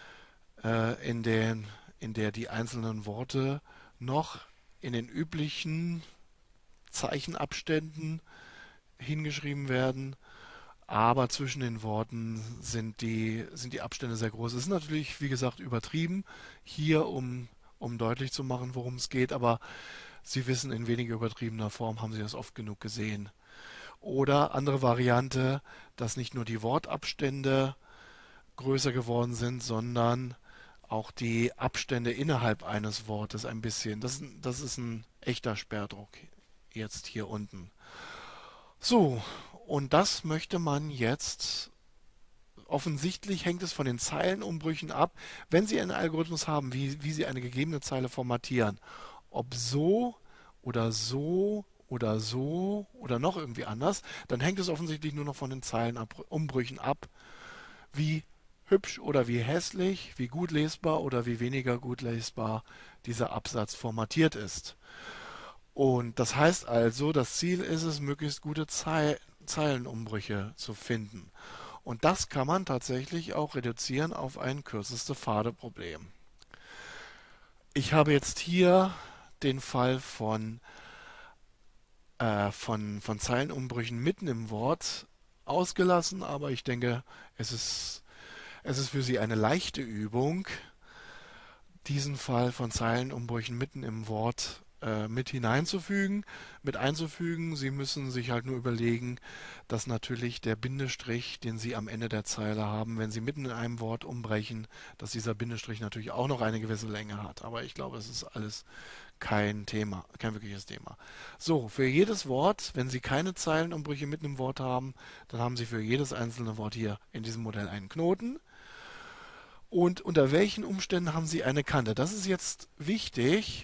in der die einzelnen Worte noch in den üblichen Zeichenabständen hingeschrieben werden, aber zwischen den Worten sind die Abstände sehr groß. Es ist natürlich, wie gesagt, übertrieben hier, um deutlich zu machen, worum es geht, aber Sie wissen, in weniger übertriebener Form haben Sie das oft genug gesehen. Oder andere Variante, dass nicht nur die Wortabstände größer geworden sind, sondern auch die Abstände innerhalb eines Wortes ein bisschen. Das ist ein echter Sperrdruck jetzt hier unten. So, und das möchte man jetzt. Offensichtlich hängt es von den Zeilenumbrüchen ab, wenn Sie einen Algorithmus haben, wie Sie eine gegebene Zeile formatieren. Ob so oder so oder so oder noch irgendwie anders, dann hängt es offensichtlich nur noch von den Zeilenumbrüchen ab, wie hübsch oder wie hässlich, wie gut lesbar oder wie weniger gut lesbar dieser Absatz formatiert ist. Und das heißt also, das Ziel ist es, möglichst gute Zeilenumbrüche zu finden. Und das kann man tatsächlich auch reduzieren auf ein kürzeste Pfade-Problem. Ich habe jetzt hier den Fall von Zeilenumbrüchen mitten im Wort ausgelassen, aber ich denke, es ist für Sie eine leichte Übung, diesen Fall von Zeilenumbrüchen mitten im Wort mit hineinzufügen, mit einzufügen. Sie müssen sich halt nur überlegen, dass natürlich der Bindestrich, den Sie am Ende der Zeile haben, wenn Sie mitten in einem Wort umbrechen, dass dieser Bindestrich natürlich auch noch eine gewisse Länge hat. Aber ich glaube, es ist alles kein Thema, kein wirkliches Thema. So, für jedes Wort, wenn Sie keine Zeilenumbrüche mitten im Wort haben, dann haben Sie für jedes einzelne Wort hier in diesem Modell einen Knoten. Und unter welchen Umständen haben Sie eine Kante? Das ist jetzt wichtig.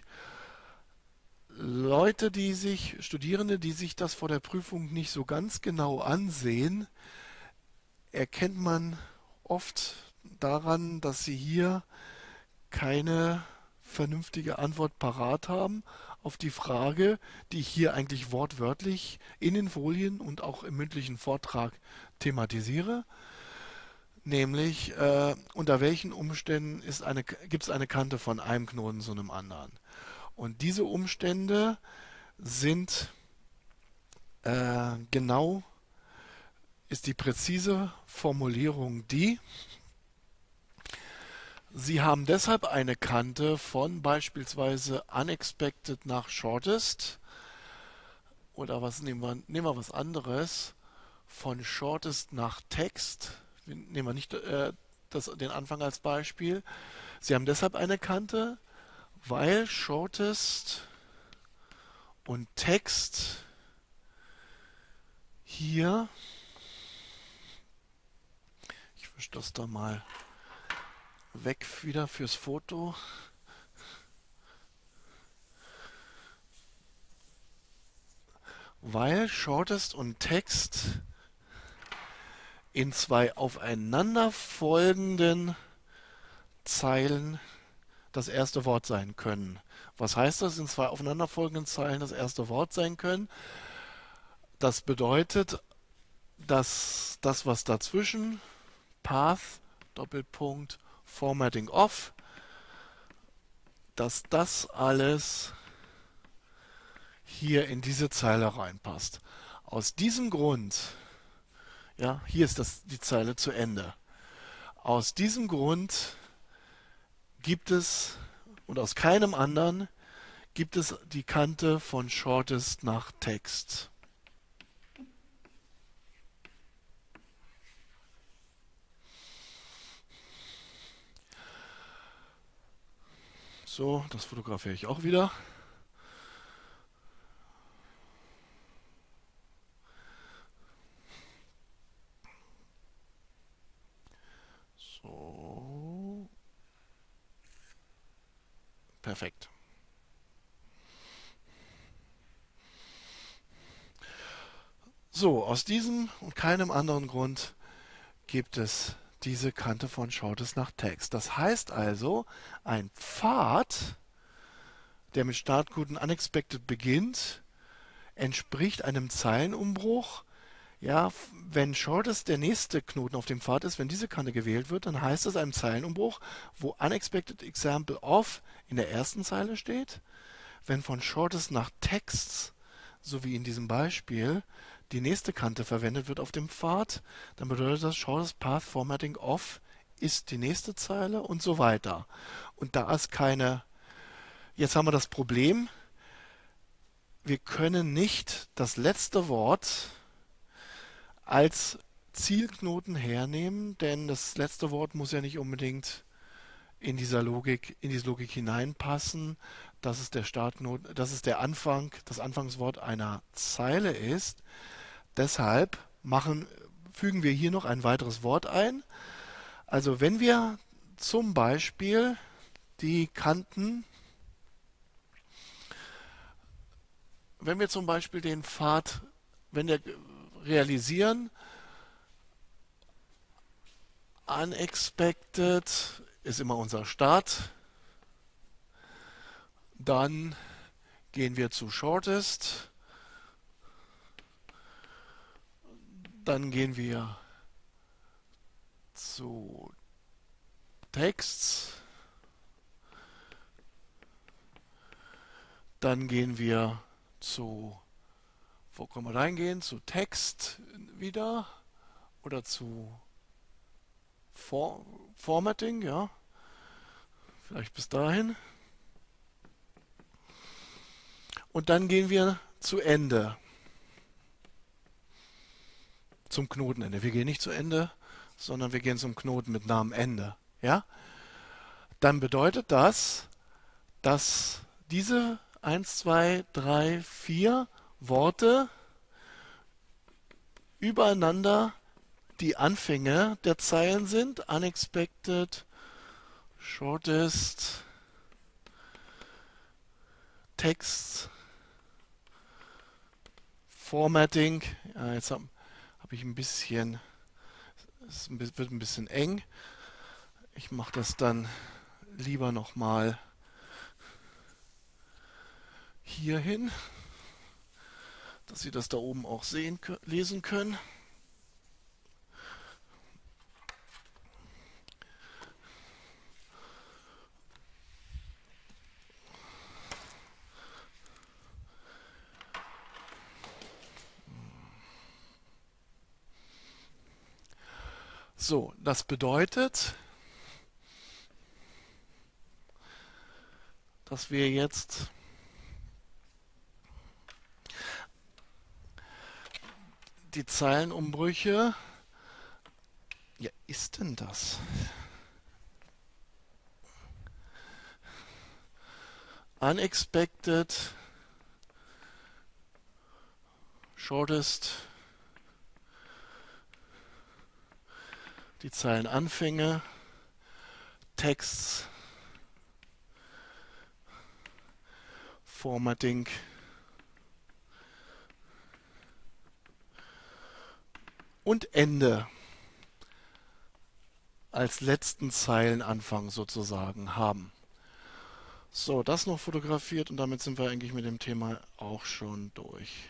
Studierende, die sich das vor der Prüfung nicht so ganz genau ansehen, erkennt man oft daran, dass sie hier keine vernünftige Antwort parat haben auf die Frage, die ich hier eigentlich wortwörtlich in den Folien und auch im mündlichen Vortrag thematisiere, nämlich unter welchen Umständen gibt es eine Kante von einem Knoten zu einem anderen. Und diese Umstände sind genau, ist die präzise Formulierung die, Sie haben deshalb eine Kante von beispielsweise unexpected nach shortest oder nehmen wir was anderes, von shortest nach text. Nehmen wir nicht den Anfang als Beispiel. Sie haben deshalb eine Kante, weil shortest und text hier, ich wische das da mal weg wieder fürs Foto. Weil shortest und text in zwei aufeinanderfolgenden Zeilen das erste Wort sein können. Was heißt das? In zwei aufeinanderfolgenden Zeilen das erste Wort sein können. Das bedeutet, dass das, was dazwischen, Path, Doppelpunkt, Formatting off, dass das alles hier in diese Zeile reinpasst. Aus diesem Grund, ja, hier ist die Zeile zu Ende. Aus diesem Grund gibt es, und aus keinem anderen, gibt es die Kante von shortest nach text. So, das fotografiere ich auch wieder. So. Perfekt. So, aus diesem und keinem anderen Grund gibt es diese Kante von shortest nach text. Das heißt also, ein Pfad, der mit Startknoten unexpected beginnt, entspricht einem Zeilenumbruch. Ja, wenn shortest der nächste Knoten auf dem Pfad ist, wenn diese Kante gewählt wird, dann heißt es einem Zeilenumbruch, wo unexpected example of in der ersten Zeile steht. Wenn von shortest nach text, so wie in diesem Beispiel, die nächste Kante verwendet wird auf dem Pfad, dann bedeutet das shortest path formatting of ist die nächste Zeile und so weiter. Und da ist keine. Jetzt haben wir das Problem, wir können nicht das letzte Wort als Zielknoten hernehmen, denn das letzte Wort muss ja nicht unbedingt in diese Logik hineinpassen, dass es der Startknoten, dass es der Anfang, das Anfangswort einer Zeile ist. Deshalb fügen wir hier noch ein weiteres Wort ein. Also wenn wir zum Beispiel die Kanten, wenn wir zum Beispiel den Pfad, wenn wir realisieren, unexpected ist immer unser Start, dann gehen wir zu shortest, dann gehen wir zu Text, dann gehen wir wo können wir reingehen? Zu Text wieder oder zu Formatting, ja, vielleicht bis dahin. Und dann gehen wir zu Ende, zum Knotenende. Wir gehen nicht zu Ende, sondern wir gehen zum Knoten mit Namen Ende, ja. Dann bedeutet das, dass diese 1, 2, 3, 4 Worte übereinander die Anfänge der Zeilen sind. Unexpected, shortest, text, formatting. Ja, jetzt habe ich ein bisschen, es wird ein bisschen eng. Ich mache das dann lieber nochmal hier hin, dass Sie das da oben auch lesen können. So, das bedeutet, dass wir jetzt die Zeilenumbrüche. Ja, ist denn das? Unexpected, shortest, die Zeilenanfänge, Texts, Formatting und Ende als letzten Zeilenanfang sozusagen haben. So, das noch fotografiert und damit sind wir eigentlich mit dem Thema auch schon durch.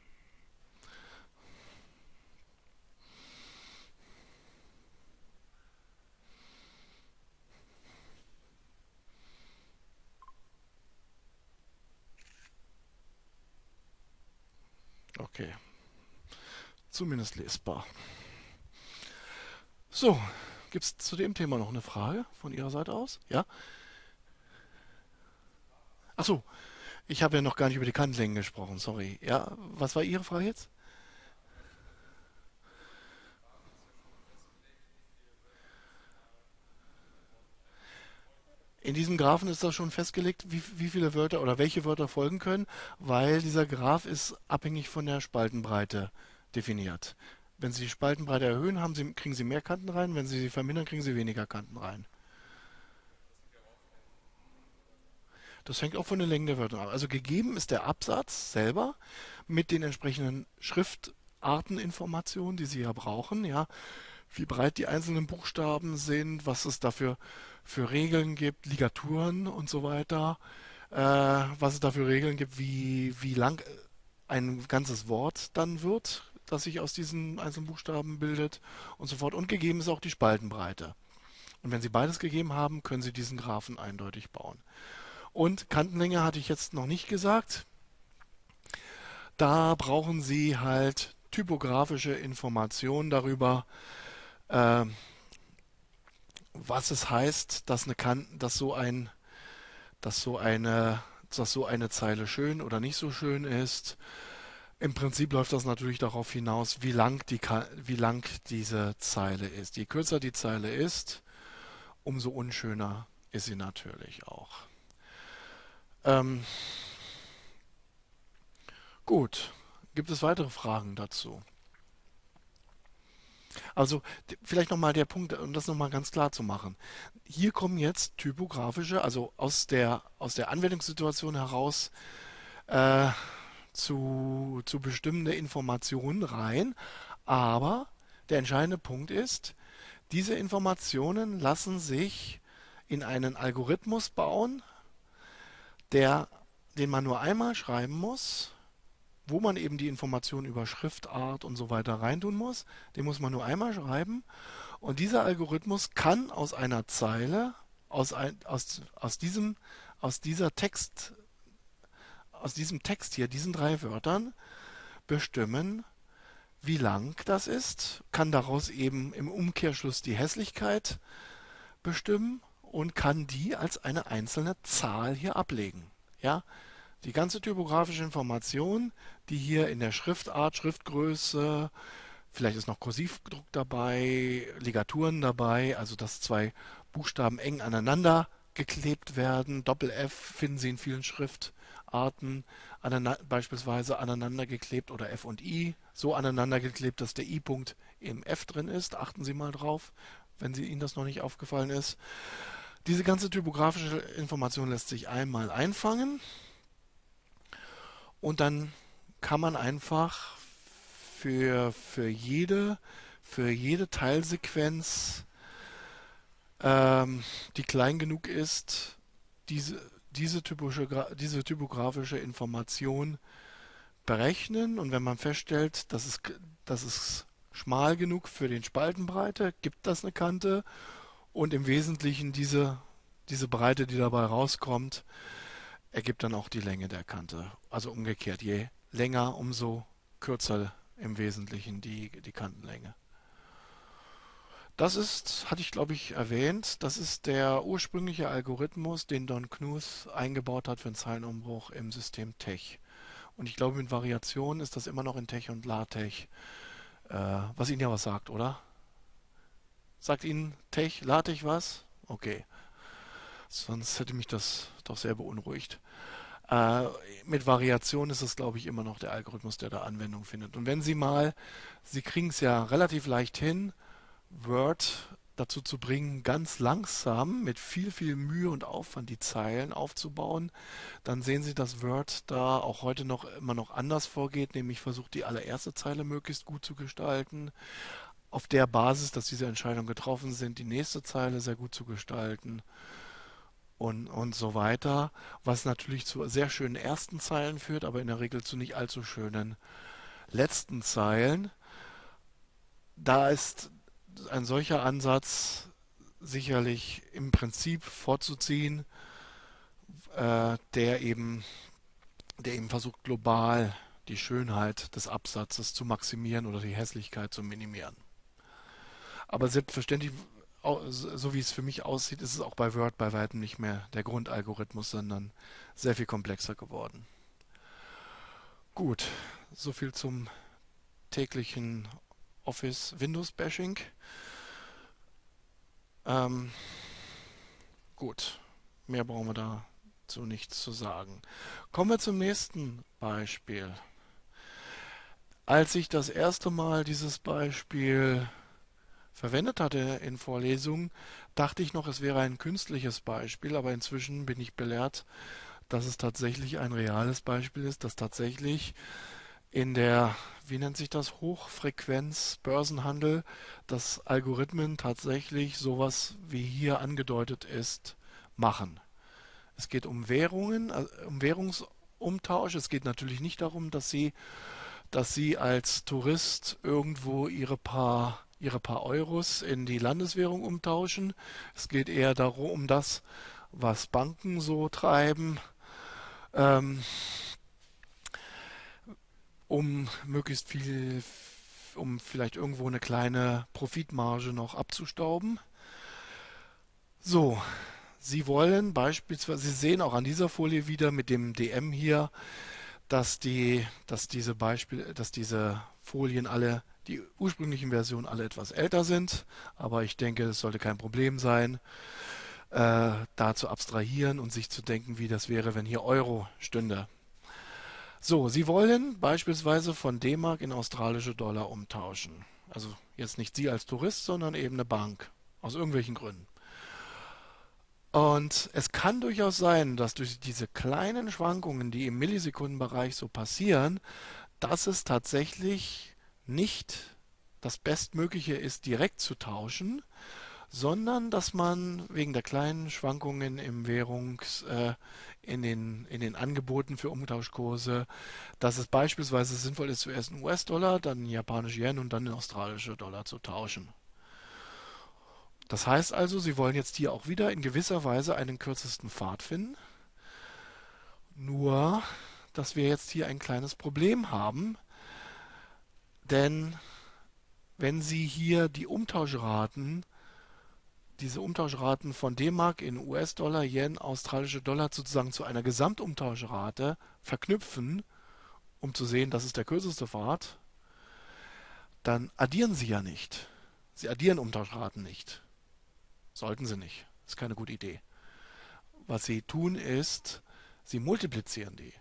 Okay, zumindest lesbar. So, gibt es zu dem Thema noch eine Frage von Ihrer Seite aus? Ja? Achso, ich habe ja noch gar nicht über die Kantlängen gesprochen, sorry. Ja, was war Ihre Frage jetzt? In diesem Graphen ist das schon festgelegt, wie viele Wörter oder welche Wörter folgen können, weil dieser Graph ist abhängig von der Spaltenbreite definiert. Wenn Sie die Spaltenbreite erhöhen, kriegen Sie mehr Kanten rein, wenn Sie sie vermindern, kriegen Sie weniger Kanten rein. Das hängt auch von den Längen der Wörter ab. Also gegeben ist der Absatz selber mit den entsprechenden Schriftarteninformationen, die Sie ja brauchen, ja, wie breit die einzelnen Buchstaben sind, was es dafür für Regeln gibt, Ligaturen und so weiter, was es dafür Regeln gibt, wie lang ein ganzes Wort dann wird, das sich aus diesen einzelnen Buchstaben bildet und so fort. Und gegeben ist auch die Spaltenbreite. Und wenn Sie beides gegeben haben, können Sie diesen Graphen eindeutig bauen. Und Kantenlänge hatte ich jetzt noch nicht gesagt. Da brauchen Sie halt typografische Informationen darüber, äh, was es heißt, dass so eine Zeile schön oder nicht so schön ist. Im Prinzip läuft das natürlich darauf hinaus, wie lang diese Zeile ist. Je kürzer die Zeile ist, umso unschöner ist sie natürlich auch. Ähm, gut, gibt es weitere Fragen dazu? Also vielleicht nochmal der Punkt, um das nochmal ganz klar zu machen. Hier kommen jetzt typografische, also aus der Anwendungssituation heraus äh, zu bestimmende Informationen rein. Aber der entscheidende Punkt ist, diese Informationen lassen sich in einen Algorithmus bauen, den man nur einmal schreiben muss, wo man eben die Informationen über Schriftart und so weiter reintun muss. Den muss man nur einmal schreiben. Und dieser Algorithmus kann aus einer Zeile, aus dieser Text, aus diesem Text hier, diesen drei Wörtern, bestimmen, wie lang das ist, kann daraus eben im Umkehrschluss die Hässlichkeit bestimmen und kann die als eine einzelne Zahl hier ablegen. Ja, die ganze typografische Information, die hier in der Schriftart, Schriftgröße, vielleicht ist noch Kursivdruck dabei, Ligaturen dabei, also dass zwei Buchstaben eng aneinander geklebt werden. Doppel-F finden Sie in vielen Schriftarten beispielsweise aneinander geklebt oder F und I so aneinander geklebt, dass der I-Punkt im F drin ist. Achten Sie mal drauf, wenn Ihnen das noch nicht aufgefallen ist. Diese ganze typografische Information lässt sich einmal einfangen und dann kann man einfach für, für jede, für jede Teilsequenz die klein genug ist, diese, diese typografische Information berechnen. Und wenn man feststellt, dass es schmal genug für den Spaltenbreite, gibt das eine Kante und im Wesentlichen diese Breite, die dabei rauskommt, ergibt dann auch die Länge der Kante. Also umgekehrt, je länger, umso kürzer im Wesentlichen die Kantenlänge. Das ist, hatte ich glaube ich erwähnt, das ist der ursprüngliche Algorithmus, den Don Knuth eingebaut hat für einen Zeilenumbruch im System Tech. Und ich glaube, mit Variationen ist das immer noch in Tech und LaTeX, was Ihnen ja was sagt, oder? Sagt Ihnen Tech, LaTeX was? Okay, sonst hätte mich das doch sehr beunruhigt. Äh, mit Variation ist es, glaube ich, immer noch der Algorithmus, der da Anwendung findet. Und wenn Sie mal, Sie kriegen es ja relativ leicht hin, Word dazu zu bringen, ganz langsam mit viel Mühe und Aufwand die Zeilen aufzubauen, dann sehen Sie, dass Word da auch heute noch immer noch anders vorgeht, nämlich versucht, die allererste Zeile möglichst gut zu gestalten. Auf der Basis, dass diese Entscheidungen getroffen sind, die nächste Zeile sehr gut zu gestalten und so weiter, was natürlich zu sehr schönen ersten Zeilen führt, aber in der Regel zu nicht allzu schönen letzten Zeilen. Da ist ein solcher Ansatz sicherlich im Prinzip vorzuziehen, der eben versucht, global die Schönheit des Absatzes zu maximieren oder die Hässlichkeit zu minimieren. Aber selbstverständlich, so wie es für mich aussieht, ist es auch bei Word bei weitem nicht mehr der Grundalgorithmus, sondern sehr viel komplexer geworden. Gut, soviel zum täglichen Office-Windows-Bashing. Ähm, gut, mehr brauchen wir dazu nichts zu sagen. Kommen wir zum nächsten Beispiel. Als ich das erste Mal dieses Beispiel verwendet hatte in Vorlesungen, dachte ich noch, es wäre ein künstliches Beispiel, aber inzwischen bin ich belehrt, dass es tatsächlich ein reales Beispiel ist, das tatsächlich in der, wie nennt sich das, Hochfrequenz-Börsenhandel, dass Algorithmen tatsächlich sowas wie hier angedeutet ist, machen. Es geht um Währungen, um Währungsumtausch. Es geht natürlich nicht darum, dass Sie als Tourist irgendwo Ihre paar Euros in die Landeswährung umtauschen. Es geht eher darum, um das, was Banken so treiben, ähm, um möglichst viel, um vielleicht irgendwo eine kleine Profitmarge noch abzustauben. So, Sie wollen beispielsweise, Sie sehen auch an dieser Folie wieder mit dem DM hier, dass diese Folien alle, die ursprünglichen Versionen alle etwas älter sind, aber ich denke, es sollte kein Problem sein, da zu abstrahieren und sich zu denken, wie das wäre, wenn hier Euro stünde. So, Sie wollen beispielsweise von D-Mark in australische Dollar umtauschen. Also jetzt nicht Sie als Tourist, sondern eben eine Bank. Aus irgendwelchen Gründen. Und es kann durchaus sein, dass durch diese kleinen Schwankungen, die im Millisekundenbereich so passieren, dass es tatsächlich nicht das Bestmögliche ist, direkt zu tauschen, sondern dass man wegen der kleinen Schwankungen im in den Angeboten für Umtauschkurse, dass es beispielsweise sinnvoll ist, zuerst in US-Dollar, dann in japanische Yen und dann in australische Dollar zu tauschen. Das heißt also, Sie wollen jetzt hier auch wieder in gewisser Weise einen kürzesten Pfad finden, nur dass wir jetzt hier ein kleines Problem haben, denn wenn Sie hier diese Umtauschraten von D-Mark in US-Dollar, Yen, australische Dollar sozusagen zu einer Gesamtumtauschrate verknüpfen, um zu sehen, das ist der kürzeste Pfad, dann addieren Sie ja nicht. Sie addieren Umtauschraten nicht. Sollten Sie nicht. Ist keine gute Idee. Was Sie tun ist, Sie multiplizieren die.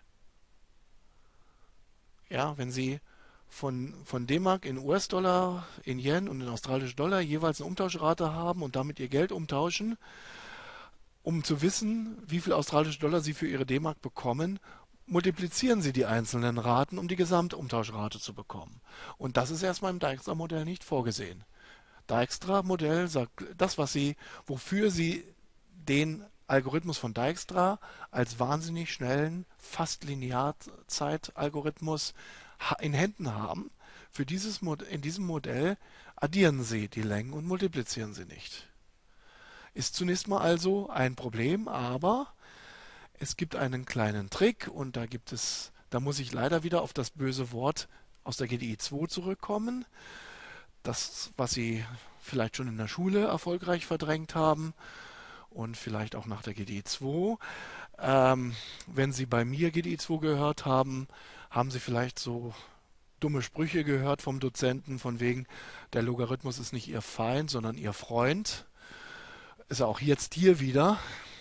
Ja, wenn Sie von D-Mark in US-Dollar, in Yen und in australische Dollar jeweils eine Umtauschrate haben und damit Ihr Geld umtauschen, um zu wissen, wie viel australische Dollar Sie für Ihre D-Mark bekommen, multiplizieren Sie die einzelnen Raten, um die Gesamtumtauschrate zu bekommen. Und das ist erstmal im Dijkstra-Modell nicht vorgesehen. Dijkstra-Modell sagt, das, wofür Sie den Algorithmus von Dijkstra als wahnsinnig schnellen, fast Linearzeit-Algorithmus in Händen haben, in diesem Modell addieren Sie die Längen und multiplizieren sie nicht. Ist zunächst mal also ein Problem, aber es gibt einen kleinen Trick und da muss ich leider wieder auf das böse Wort aus der GDI 2 zurückkommen. Das, was Sie vielleicht schon in der Schule erfolgreich verdrängt haben und vielleicht auch nach der GDI 2. Wenn Sie bei mir GDI 2 gehört haben, haben Sie vielleicht so dumme Sprüche gehört vom Dozenten von wegen, der Logarithmus ist nicht Ihr Feind, sondern Ihr Freund. Ist er auch jetzt hier wieder.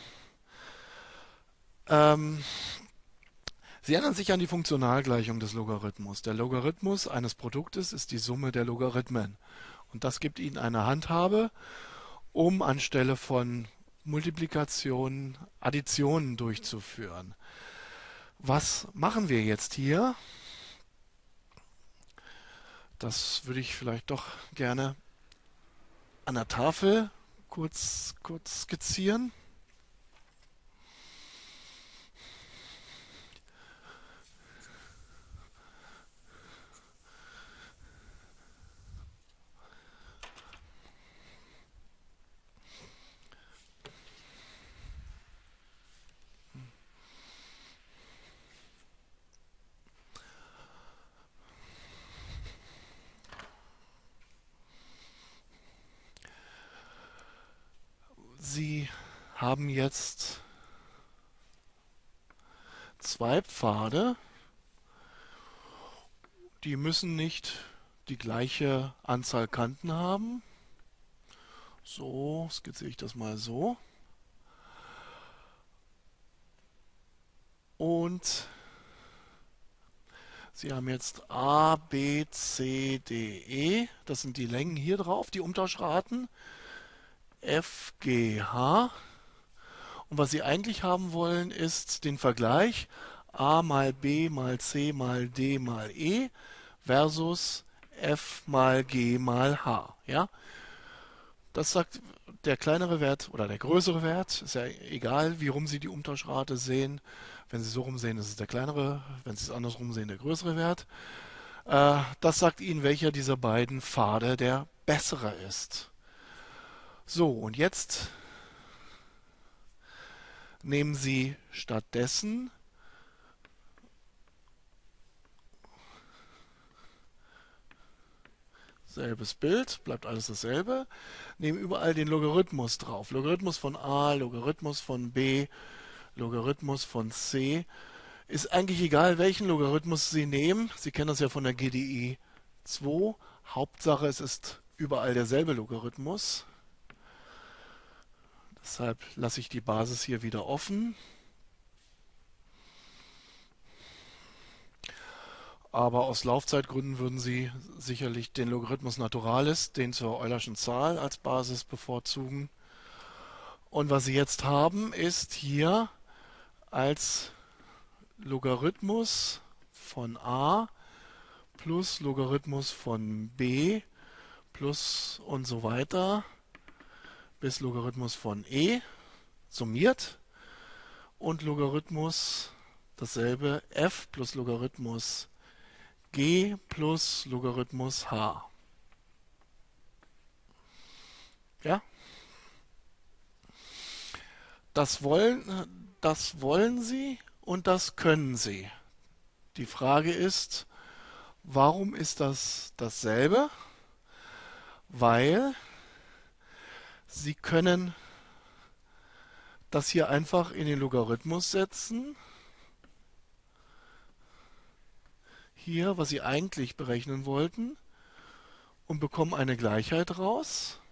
Ähm, Sie erinnern sich an die Funktionalgleichung des Logarithmus. Der Logarithmus eines Produktes ist die Summe der Logarithmen. Und das gibt Ihnen eine Handhabe, um anstelle von Multiplikationen Additionen durchzuführen. Was machen wir jetzt hier? Das würde ich vielleicht doch gerne an der Tafel kurz skizzieren. Sie haben jetzt zwei Pfade, die müssen nicht die gleiche Anzahl Kanten haben. So skizziere ich das mal so. Und Sie haben jetzt A, B, C, D, E. Das sind die Längen hier drauf, die Umtauschraten. F, G, H. Und was Sie eigentlich haben wollen, ist den Vergleich A mal B mal C mal D mal E versus F mal G mal H. Ja? Das sagt der kleinere Wert oder der größere Wert, ist ja egal, wie rum Sie die Umtauschrate sehen. Wenn Sie so rum sehen, ist es der kleinere, wenn Sie es andersrum sehen, der größere Wert. Das sagt Ihnen, welcher dieser beiden Pfade der bessere ist. So, und jetzt nehmen Sie stattdessen selbes Bild, bleibt alles dasselbe, nehmen überall den Logarithmus drauf. Logarithmus von A, Logarithmus von B, Logarithmus von C. Ist eigentlich egal, welchen Logarithmus Sie nehmen. Sie kennen das ja von der GDI 2. Hauptsache, es ist überall derselbe Logarithmus. Deshalb lasse ich die Basis hier wieder offen. Aber aus Laufzeitgründen würden Sie sicherlich den Logarithmus Naturalis, den zur Eulerschen Zahl, als Basis bevorzugen. Und was Sie jetzt haben, ist hier als Logarithmus von A plus Logarithmus von B plus und so weiter bis Logarithmus von E summiert und Logarithmus dasselbe f plus Logarithmus g plus Logarithmus h. Ja, das wollen Sie und das können Sie. Die Frage ist, warum ist das dasselbe? Weil Sie können das hier einfach in den Logarithmus setzen. Hier, was Sie eigentlich berechnen wollten, und bekommen eine Gleichheit raus.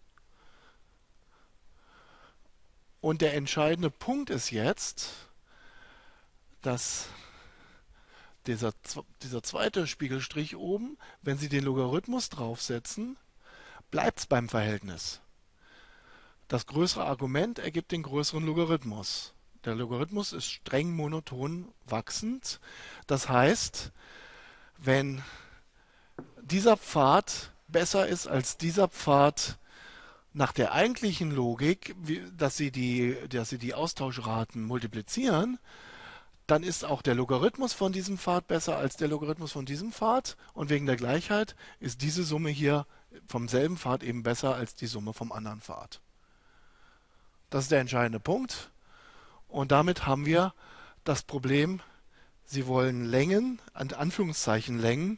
Und der entscheidende Punkt ist jetzt, dass dieser zweite Spiegelstrich oben, wenn Sie den Logarithmus draufsetzen, bleibt es beim Verhältnis. Das größere Argument ergibt den größeren Logarithmus. Der Logarithmus ist streng monoton wachsend. Das heißt, wenn dieser Pfad besser ist als dieser Pfad nach der eigentlichen Logik, dass sie die Austauschraten multiplizieren, dann ist auch der Logarithmus von diesem Pfad besser als der Logarithmus von diesem Pfad. Und wegen der Gleichheit ist diese Summe hier vom selben Pfad eben besser als die Summe vom anderen Pfad. Das ist der entscheidende Punkt. Und damit haben wir das Problem, Sie wollen Längen, an Anführungszeichen Längen,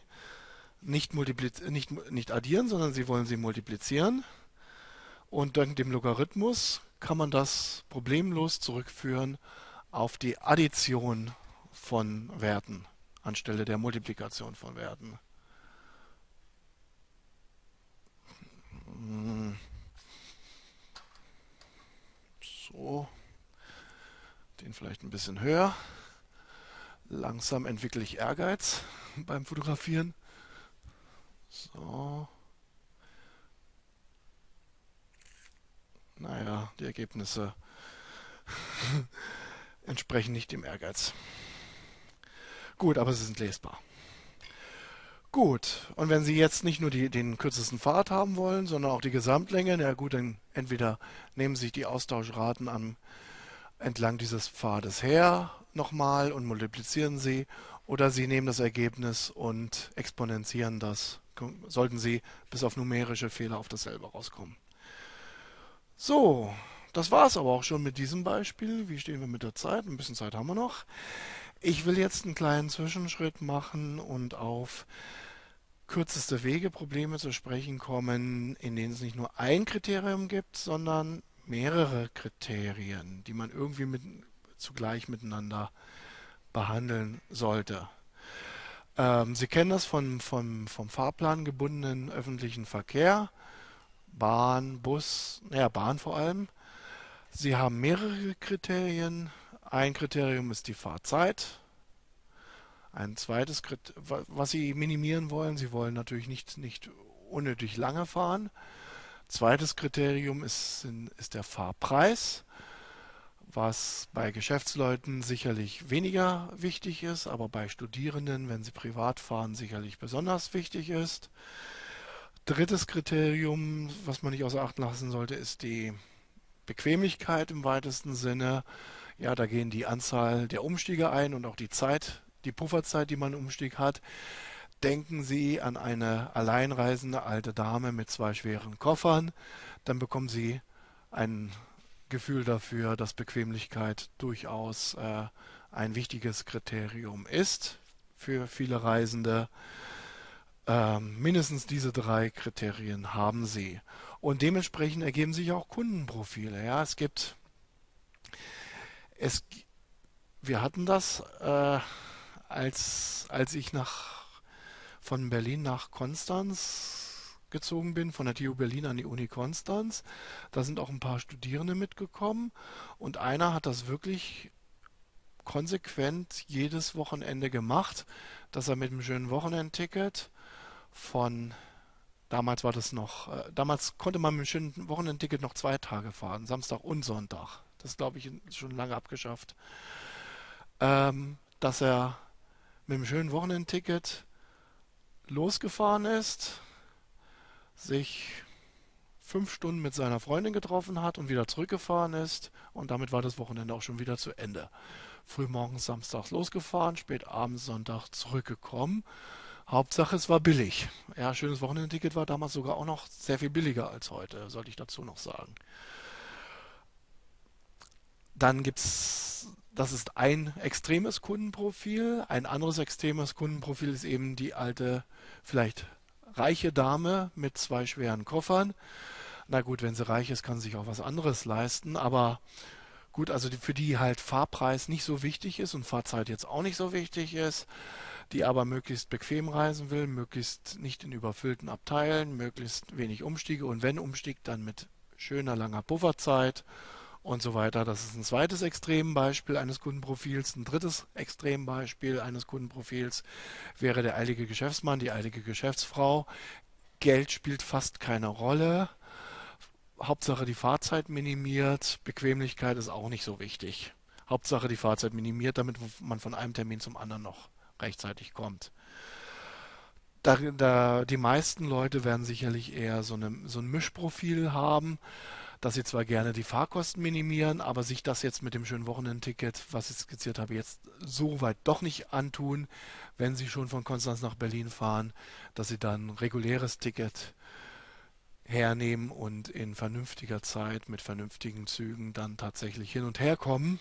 nicht addieren, sondern Sie wollen sie multiplizieren. Und dank dem Logarithmus kann man das problemlos zurückführen auf die Addition von Werten anstelle der Multiplikation von Werten. So, den vielleicht ein bisschen höher. Langsam entwickle ich Ehrgeiz beim Fotografieren. So. Naja, die Ergebnisse entsprechen nicht dem Ehrgeiz. Gut, aber sie sind lesbar. Gut, und wenn Sie jetzt nicht nur den kürzesten Pfad haben wollen, sondern auch die Gesamtlänge, na gut, dann entweder nehmen Sie sich die Austauschraten entlang dieses Pfades her nochmal und multiplizieren sie, oder Sie nehmen das Ergebnis und exponentieren das. Sollten Sie bis auf numerische Fehler auf dasselbe rauskommen. So, das war es aber auch schon mit diesem Beispiel. Wie stehen wir mit der Zeit? Ein bisschen Zeit haben wir noch. Ich will jetzt einen kleinen Zwischenschritt machen und auf kürzeste Wege Probleme zu sprechen kommen, in denen es nicht nur ein Kriterium gibt, sondern mehrere Kriterien, die man irgendwie zugleich miteinander behandeln sollte. Sie kennen das vom Fahrplan gebundenen öffentlichen Verkehr, Bahn, Bus, naja, Bahn vor allem. Sie haben mehrere Kriterien. Ein Kriterium ist die Fahrzeit. Ein zweites Kriterium, was Sie minimieren wollen, Sie wollen natürlich nicht unnötig lange fahren. Zweites Kriterium ist der Fahrpreis, was bei Geschäftsleuten sicherlich weniger wichtig ist, aber bei Studierenden, wenn sie privat fahren, sicherlich besonders wichtig ist. Drittes Kriterium, was man nicht außer Acht lassen sollte, ist die Bequemlichkeit im weitesten Sinne. Ja, da gehen die Anzahl der Umstiege ein und auch die Zeit, die Pufferzeit, die man im Umstieg hat. Denken Sie an eine alleinreisende alte Dame mit 2 schweren Koffern, dann bekommen Sie ein Gefühl dafür, dass Bequemlichkeit durchaus ein wichtiges Kriterium ist für viele Reisende. Mindestens diese 3 Kriterien haben Sie. Und dementsprechend ergeben sich auch Kundenprofile. Ja, es, wir hatten das, als ich von Berlin nach Konstanz gezogen bin, von der TU Berlin an die Uni Konstanz. Da sind auch ein paar Studierende mitgekommen und einer hat das wirklich konsequent jedes Wochenende gemacht, dass er mit einem schönen Wochenendticket damals konnte man mit einem schönen Wochenendticket noch 2 Tage fahren, Samstag und Sonntag. Das ist, glaube ich, schon lange abgeschafft. Dass er mit einem schönen Wochenendticket losgefahren ist, sich 5 Stunden mit seiner Freundin getroffen hat und wieder zurückgefahren ist und damit war das Wochenende auch schon wieder zu Ende. Frühmorgens samstags losgefahren, spät abends Sonntag zurückgekommen. Hauptsache es war billig. Ja, schönes Wochenendticket war damals sogar auch noch sehr viel billiger als heute, sollte ich dazu noch sagen. Dann das ist ein extremes Kundenprofil. Ein anderes extremes Kundenprofil ist eben die alte, vielleicht reiche Dame mit 2 schweren Koffern. Na gut, wenn sie reich ist, kann sie sich auch was anderes leisten. Aber gut, also für die halt Fahrpreis nicht so wichtig ist und Fahrzeit jetzt auch nicht so wichtig ist, die aber möglichst bequem reisen will, möglichst nicht in überfüllten Abteilen, möglichst wenig Umstiege und wenn Umstieg, dann mit schöner langer Pufferzeit und so weiter. Das ist ein zweites Extrembeispiel eines Kundenprofils. Ein drittes Extrembeispiel eines Kundenprofils wäre der eilige Geschäftsmann, die eilige Geschäftsfrau. Geld spielt fast keine Rolle. Hauptsache die Fahrzeit minimiert. Bequemlichkeit ist auch nicht so wichtig. Hauptsache die Fahrzeit minimiert, damit man von einem Termin zum anderen noch rechtzeitig kommt. Die meisten Leute werden sicherlich eher so ein Mischprofil haben, dass sie zwar gerne die Fahrkosten minimieren, aber sich das jetzt mit dem schönen Wochenendticket, was ich skizziert habe, jetzt so weit doch nicht antun, wenn sie schon von Konstanz nach Berlin fahren, dass sie dann ein reguläres Ticket hernehmen und in vernünftiger Zeit mit vernünftigen Zügen dann tatsächlich hin und her kommen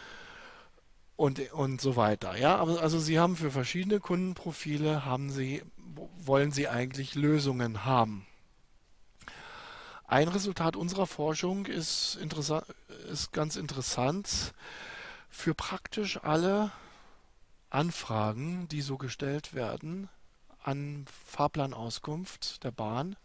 und so weiter. Ja, aber also Sie haben für verschiedene Kundenprofile wollen Sie eigentlich Lösungen haben. Ein Resultat unserer Forschung ist ganz interessant. Für praktisch alle Anfragen, die so gestellt werden an Fahrplanauskunft der Bahn,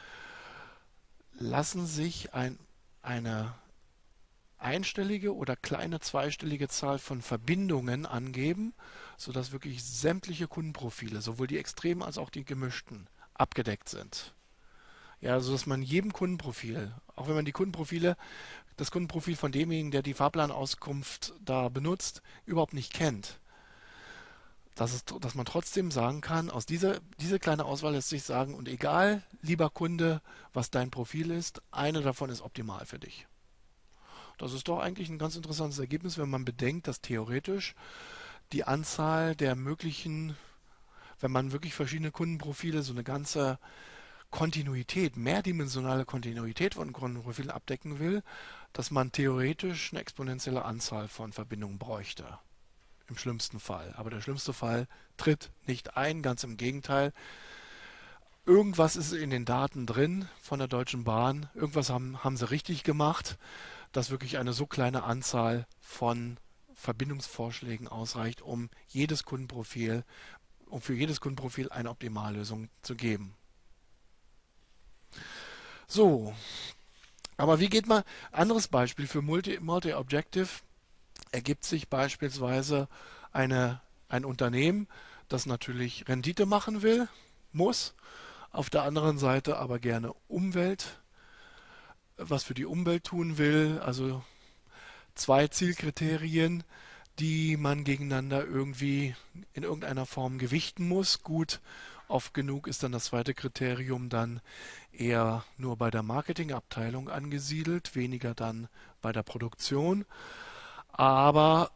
lassen sich eine einstellige oder kleine zweistellige Zahl von Verbindungen angeben, sodass wirklich sämtliche Kundenprofile, sowohl die extremen als auch die gemischten, abgedeckt sind. Ja, so dass man jedem Kundenprofil, auch wenn man das Kundenprofil von demjenigen, der die Fahrplanauskunft da benutzt, überhaupt nicht kennt, dass man trotzdem sagen kann, diese kleine Auswahl lässt sich sagen, und egal, lieber Kunde, was dein Profil ist, eine davon ist optimal für dich. Das ist doch eigentlich ein ganz interessantes Ergebnis, wenn man bedenkt, dass theoretisch die Anzahl der möglichen, wenn man wirklich verschiedene Kundenprofile, so eine ganze Kontinuität, mehrdimensionale Kontinuität von Kundenprofilen abdecken will, dass man theoretisch eine exponentielle Anzahl von Verbindungen bräuchte. Im schlimmsten Fall. Aber der schlimmste Fall tritt nicht ein, ganz im Gegenteil. Irgendwas ist in den Daten drin von der Deutschen Bahn. Irgendwas haben sie richtig gemacht, dass wirklich eine so kleine Anzahl von Verbindungsvorschlägen ausreicht, um für jedes Kundenprofil eine Optimallösung zu geben. So, aber wie geht man? Anderes Beispiel für Multi-Objective ergibt sich beispielsweise ein Unternehmen, das natürlich Rendite machen will, muss, auf der anderen Seite aber gerne was für die Umwelt tun will, also zwei Zielkriterien, die man gegeneinander irgendwie in irgendeiner Form gewichten muss. Gut, oft genug ist dann das zweite Kriterium dann eher nur bei der Marketingabteilung angesiedelt, weniger dann bei der Produktion. Aber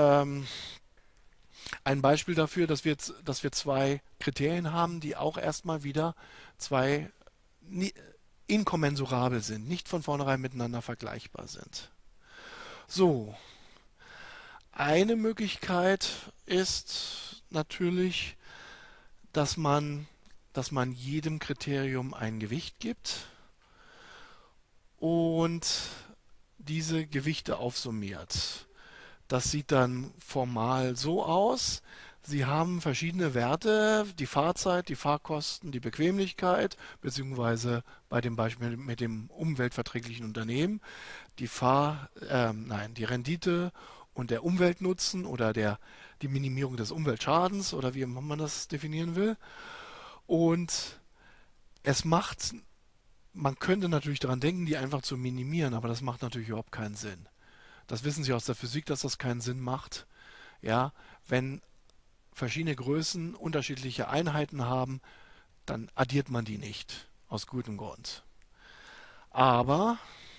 ein Beispiel dafür, dass wir zwei Kriterien haben, die auch erstmal wieder zwei inkommensurabel sind, nicht von vornherein miteinander vergleichbar sind. So, eine Möglichkeit ist natürlich, dass man, dass man jedem Kriterium ein Gewicht gibt und diese Gewichte aufsummiert. Das sieht dann formal so aus. Sie haben verschiedene Werte, die Fahrzeit, die Fahrkosten, die Bequemlichkeit, beziehungsweise bei dem Beispiel mit dem umweltverträglichen Unternehmen, die Rendite und der Umweltnutzen oder die Minimierung des Umweltschadens oder wie man das definieren will. Und es macht, man könnte natürlich daran denken, die einfach zu minimieren, aber das macht natürlich überhaupt keinen Sinn. Das wissen Sie aus der Physik, dass das keinen Sinn macht. Ja, wenn verschiedene Größen unterschiedliche Einheiten haben, dann addiert man die nicht. Aus gutem Grund. Aber,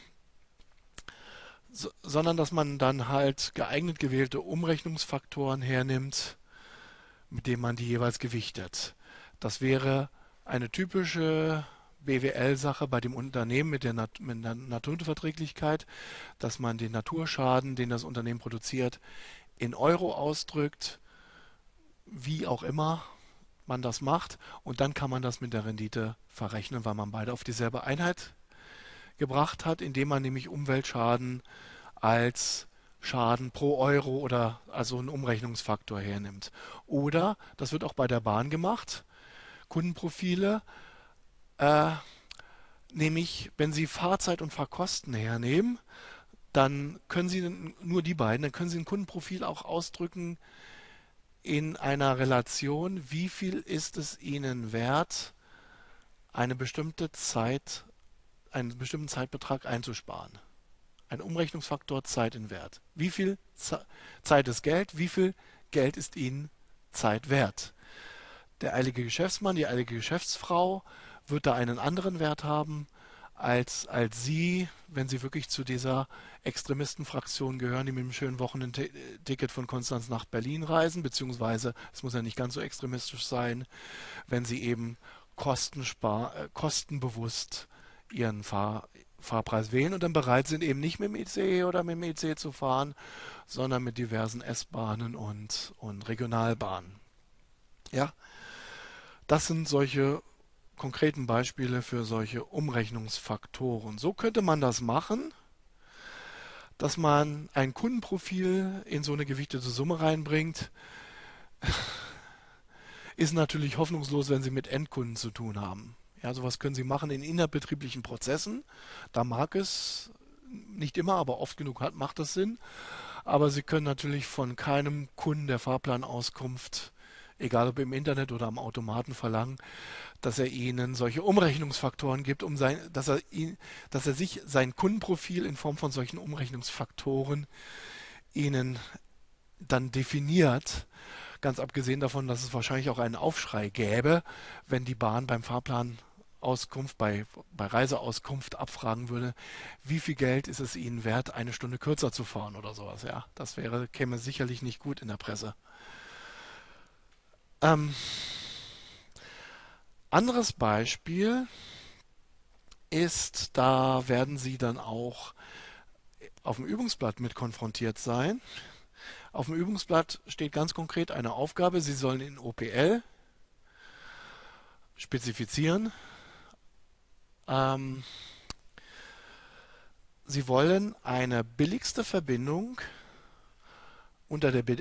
sondern dass man dann halt geeignet gewählte Umrechnungsfaktoren hernimmt, mit denen man die jeweils gewichtet. Das wäre eine typische BWL-Sache bei dem Unternehmen mit der Naturverträglichkeit, dass man den Naturschaden, den das Unternehmen produziert, in Euro ausdrückt, wie auch immer man das macht, und dann kann man das mit der Rendite verrechnen, weil man beide auf dieselbe Einheit gebracht hat, indem man nämlich Umweltschaden als Schaden pro Euro oder also einen Umrechnungsfaktor hernimmt. Oder, das wird auch bei der Bahn gemacht, Kundenprofile, äh, nämlich wenn Sie Fahrzeit und Fahrkosten hernehmen, dann können Sie nur die beiden, dann können Sie ein Kundenprofil auch ausdrücken in einer Relation, wie viel ist es Ihnen wert, eine bestimmte Zeit, einen bestimmten Zeitbetrag einzusparen. Ein Umrechnungsfaktor Zeit in Wert. Wie viel Zeit ist Geld? Wie viel Geld ist Ihnen Zeit wert? Der eilige Geschäftsmann, die eilige Geschäftsfrau wird da einen anderen Wert haben als Sie, wenn Sie wirklich zu dieser Extremistenfraktion gehören, die mit einem schönen Wochenendticket von Konstanz nach Berlin reisen, beziehungsweise es muss ja nicht ganz so extremistisch sein, wenn Sie eben kostenbewusst Ihren Fahrpreis wählen und dann bereit sind, eben nicht mit dem ICE oder mit dem IC zu fahren, sondern mit diversen S-Bahnen und Regionalbahnen. Ja, das sind solche konkreten Beispiele für solche Umrechnungsfaktoren. So könnte man das machen, dass man ein Kundenprofil in so eine gewichtete Summe reinbringt. Ist natürlich hoffnungslos, wenn Sie mit Endkunden zu tun haben. Ja, sowas können Sie machen in innerbetrieblichen Prozessen. Da mag es nicht immer, aber oft genug macht das Sinn. Aber Sie können natürlich von keinem Kunden der Fahrplanauskunft, egal ob im Internet oder am Automaten, verlangen, dass er Ihnen solche Umrechnungsfaktoren gibt, dass er sich sein Kundenprofil in Form von solchen Umrechnungsfaktoren Ihnen dann definiert. Ganz abgesehen davon, dass es wahrscheinlich auch einen Aufschrei gäbe, wenn die Bahn beim Fahrplanauskunft, bei Reiseauskunft abfragen würde, wie viel Geld ist es Ihnen wert, eine Stunde kürzer zu fahren oder sowas. Ja, käme sicherlich nicht gut in der Presse. Ähm, Anderes Beispiel ist, da werden Sie dann auch auf dem Übungsblatt mit konfrontiert sein. Auf dem Übungsblatt steht ganz konkret eine Aufgabe. Sie sollen in OPL spezifizieren. Sie wollen eine billigste Verbindung unter der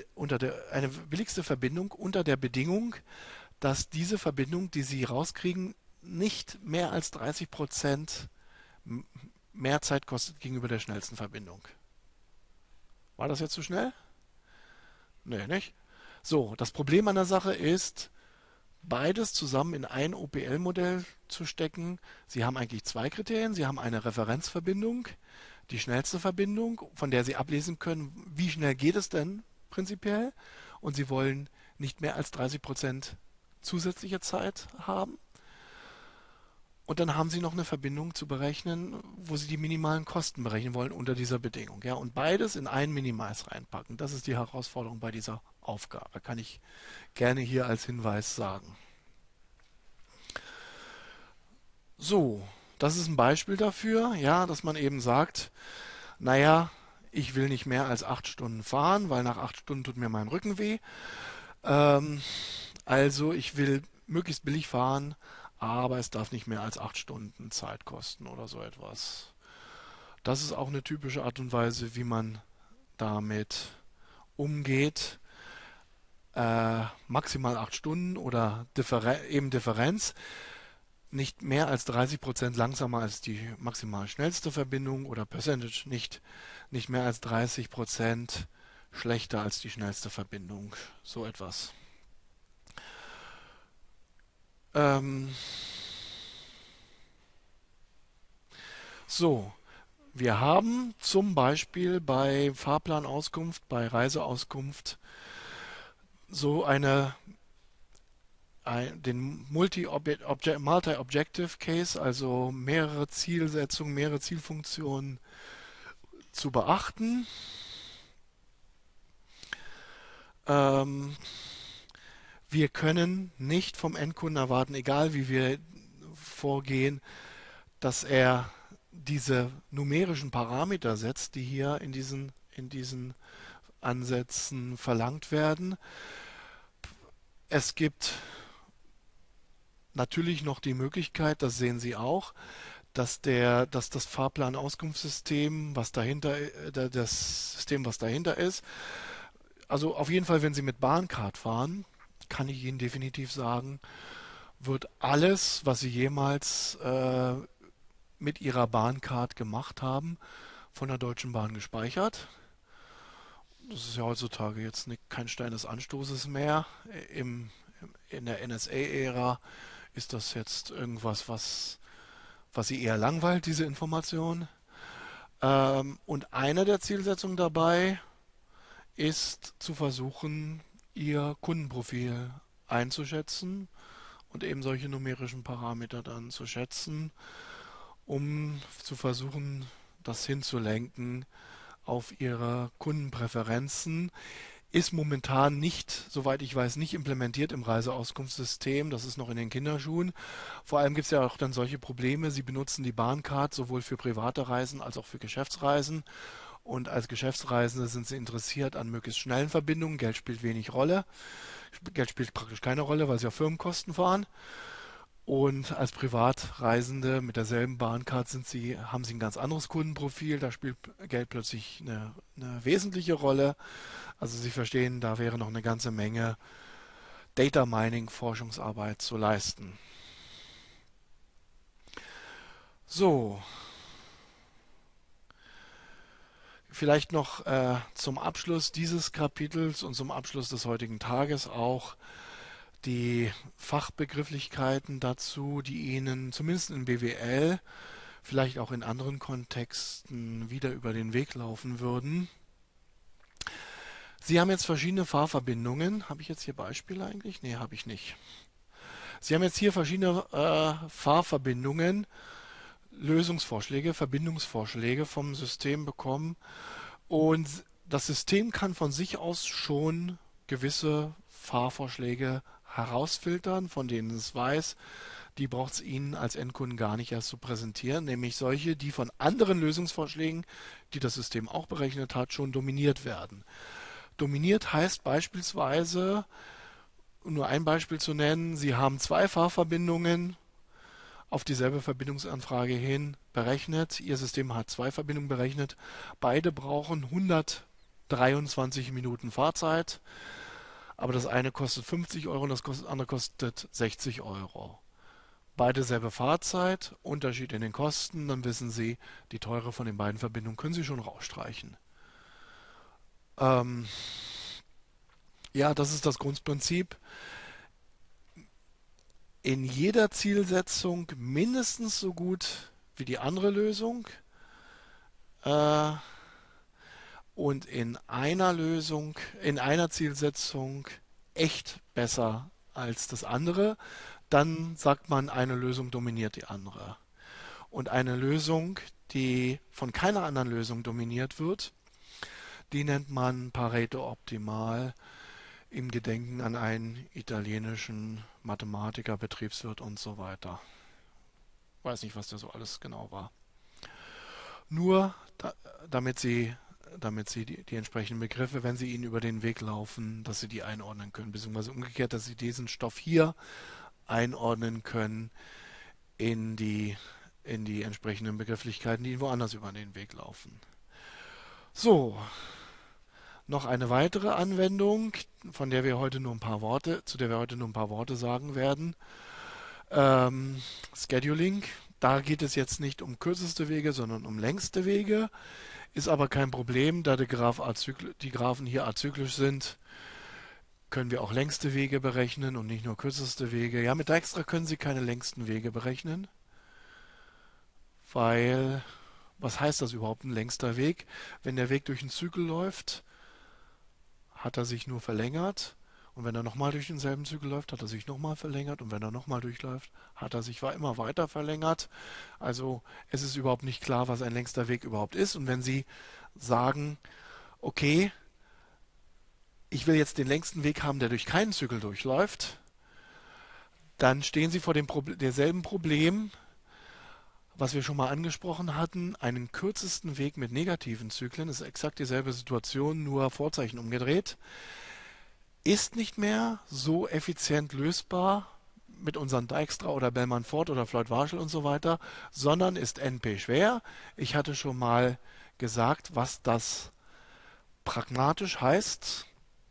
Bedingung, dass diese Verbindung, die Sie rauskriegen, nicht mehr als 30% mehr Zeit kostet gegenüber der schnellsten Verbindung. War das jetzt zu schnell? Nee, nicht? So, das Problem an der Sache ist, beides zusammen in ein OPL-Modell zu stecken. Sie haben eigentlich zwei Kriterien. Sie haben eine Referenzverbindung, die schnellste Verbindung, von der Sie ablesen können, wie schnell geht es denn prinzipiell. Und Sie wollen nicht mehr als 30% zusätzliche Zeit haben. Und dann haben Sie noch eine Verbindung zu berechnen, wo Sie die minimalen Kosten berechnen wollen unter dieser Bedingung. Ja, und beides in einen Minimax reinpacken. Das ist die Herausforderung bei dieser Aufgabe. Kann ich gerne hier als Hinweis sagen. So, das ist ein Beispiel dafür, ja, dass man eben sagt, naja, ich will nicht mehr als 8 Stunden fahren, weil nach 8 Stunden tut mir mein Rücken weh. Also ich will möglichst billig fahren, aber es darf nicht mehr als 8 Stunden Zeit kosten oder so etwas. Das ist auch eine typische Art und Weise, wie man damit umgeht. Maximal 8 Stunden oder eben Differenz. Nicht mehr als 30% langsamer als die maximal schnellste Verbindung oder Percentage nicht mehr als 30% schlechter als die schnellste Verbindung. So etwas. So, wir haben zum Beispiel bei Fahrplanauskunft, bei Reiseauskunft so den Multi-Objective Case, also mehrere Zielsetzungen, mehrere Zielfunktionen zu beachten. Wir können nicht vom Endkunden erwarten, egal wie wir vorgehen, dass er diese numerischen Parameter setzt, die hier in diesen Ansätzen verlangt werden. Es gibt natürlich noch die Möglichkeit, das sehen Sie auch, dass das Fahrplanauskunftssystem, das System, was dahinter ist, also auf jeden Fall, wenn Sie mit Bahncard fahren, kann ich Ihnen definitiv sagen, wird alles, was Sie jemals mit Ihrer Bahncard gemacht haben, von der Deutschen Bahn gespeichert. Das ist ja heutzutage jetzt kein Stein des Anstoßes mehr. In der NSA-Ära ist das jetzt irgendwas, was Sie eher langweilt, diese Information. Und eine der Zielsetzungen dabei ist zu versuchen, Ihr Kundenprofil einzuschätzen und eben solche numerischen Parameter dann zu schätzen, um zu versuchen, das hinzulenken auf ihre Kundenpräferenzen. Ist momentan nicht, soweit ich weiß, nicht implementiert im Reiseauskunftssystem. Das ist noch in den Kinderschuhen. Vor allem gibt es ja auch dann solche Probleme. Sie benutzen die Bahncard sowohl für private Reisen als auch für Geschäftsreisen. Und als Geschäftsreisende sind sie interessiert an möglichst schnellen Verbindungen. Geld spielt wenig Rolle. Geld spielt praktisch keine Rolle, weil sie auf Firmenkosten fahren. Und als Privatreisende mit derselben Bahncard haben sie ein ganz anderes Kundenprofil. Da spielt Geld plötzlich eine wesentliche Rolle. Also Sie verstehen, da wäre noch eine ganze Menge Data Mining Forschungsarbeit zu leisten. So, vielleicht noch zum Abschluss dieses Kapitels und zum Abschluss des heutigen Tages auch die Fachbegrifflichkeiten dazu, die Ihnen zumindest in BWL, vielleicht auch in anderen Kontexten wieder über den Weg laufen würden. Sie haben jetzt verschiedene Fahrverbindungen. Habe ich jetzt hier Beispiele eigentlich? Nee, habe ich nicht. Sie haben jetzt hier verschiedene Fahrverbindungen, Lösungsvorschläge, Verbindungsvorschläge vom System bekommen. Und das System kann von sich aus schon gewisse Fahrvorschläge herausfiltern, von denen es weiß, die braucht es Ihnen als Endkunden gar nicht erst zu präsentieren, nämlich solche, die von anderen Lösungsvorschlägen, die das System auch berechnet hat, schon dominiert werden. Dominiert heißt beispielsweise, um nur ein Beispiel zu nennen, Sie haben zwei Fahrverbindungen auf dieselbe Verbindungsanfrage hin berechnet. Ihr System hat zwei Verbindungen berechnet. Beide brauchen 123 Minuten Fahrzeit, aber das eine kostet 50 Euro und das andere kostet 60 Euro. Beide selbe Fahrzeit, Unterschied in den Kosten, dann wissen Sie, die teure von den beiden Verbindungen können Sie schon rausstreichen. Ähm, ja, das ist das Grundprinzip. In jeder Zielsetzung mindestens so gut wie die andere Lösung äh, und in einer Lösung, in einer Zielsetzung echt besser als das andere. Dann sagt man, eine Lösung dominiert die andere. Und eine Lösung, die von keiner anderen Lösung dominiert wird, die nennt man Pareto optimal, im Gedenken an einen italienischen Mathematiker, Betriebswirt und so weiter. Weiß nicht, was der so alles genau war. Nur damit Sie die entsprechenden Begriffe, wenn Sie ihnen über den Weg laufen, dass Sie die einordnen können, beziehungsweise umgekehrt, dass Sie diesen Stoff hier einordnen können in die entsprechenden Begrifflichkeiten, die Ihnen woanders über den Weg laufen. So, noch eine weitere Anwendung, zu der wir heute nur ein paar Worte sagen werden. Scheduling. Da geht es jetzt nicht um kürzeste Wege, sondern um längste Wege. Ist aber kein Problem, da die Graphen hier azyklisch sind, können wir auch längste Wege berechnen und nicht nur kürzeste Wege. Ja, mit Dijkstra können Sie keine längsten Wege berechnen, weil, was heißt das überhaupt, ein längster Weg? Wenn der Weg durch einen Zyklus läuft, hat er sich nur verlängert. Und wenn er nochmal durch denselben Zyklus läuft, hat er sich nochmal verlängert. Und wenn er nochmal durchläuft, hat er sich immer weiter verlängert. Also es ist überhaupt nicht klar, was ein längster Weg überhaupt ist. Und wenn Sie sagen, okay, ich will jetzt den längsten Weg haben, der durch keinen Zyklus durchläuft, dann stehen Sie vor derselben Problem, was wir schon mal angesprochen hatten. Einen kürzesten Weg mit negativen Zyklen, ist exakt dieselbe Situation, nur Vorzeichen umgedreht, ist nicht mehr so effizient lösbar mit unseren Dijkstra oder Bellman-Ford oder Floyd-Warshall und so weiter, sondern ist NP schwer. Ich hatte schon mal gesagt, was das pragmatisch heißt.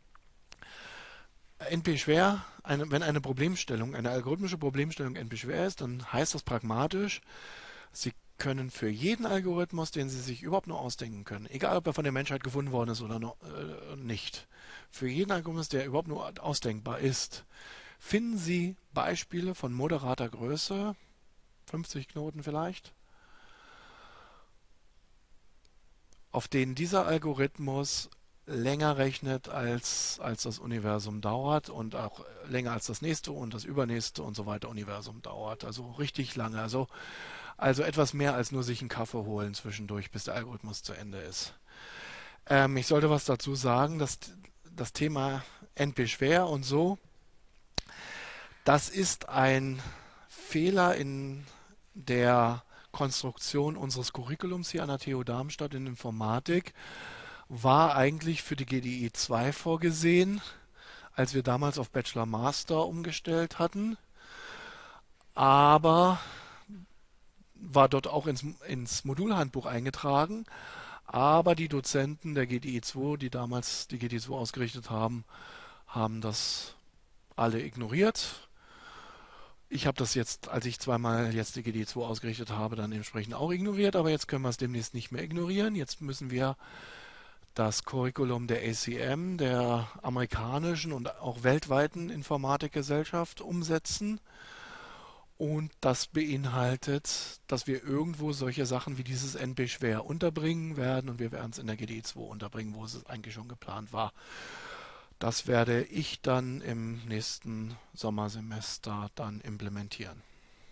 NP schwer, wenn eine Problemstellung, eine algorithmische Problemstellung NP schwer ist, dann heißt das pragmatisch, Sie können für jeden Algorithmus, den Sie sich überhaupt nur ausdenken können, egal ob er von der Menschheit gefunden worden ist oder nicht, für jeden Algorithmus, der überhaupt nur ausdenkbar ist, finden Sie Beispiele von moderater Größe, 50 Knoten vielleicht, auf denen dieser Algorithmus länger rechnet, als das Universum dauert und auch länger als das nächste und das übernächste und so weiter Universum dauert. Also richtig lange. Also etwas mehr als nur sich einen Kaffee holen zwischendurch, bis der Algorithmus zu Ende ist. Ich sollte was dazu sagen, dass das Thema NP-schwer und so, das ist ein Fehler in der Konstruktion unseres Curriculums hier an der TU Darmstadt in Informatik, war eigentlich für die GDI 2 vorgesehen, als wir damals auf Bachelor Master umgestellt hatten, aber war dort auch ins Modulhandbuch eingetragen. Aber die Dozenten der GDI 2, die damals die GDI 2 ausgerichtet haben, haben das alle ignoriert. Ich habe das jetzt, als ich zweimal jetzt die GDI 2 ausgerichtet habe, dann entsprechend auch ignoriert, aber jetzt können wir es demnächst nicht mehr ignorieren. Jetzt müssen wir das Curriculum der ACM, der amerikanischen und auch weltweiten Informatikgesellschaft, umsetzen. Und das beinhaltet, dass wir irgendwo solche Sachen wie dieses NP-schwer unterbringen werden und wir werden es in der GDI 2 unterbringen, wo es eigentlich schon geplant war. Das werde ich dann im nächsten Sommersemester dann implementieren.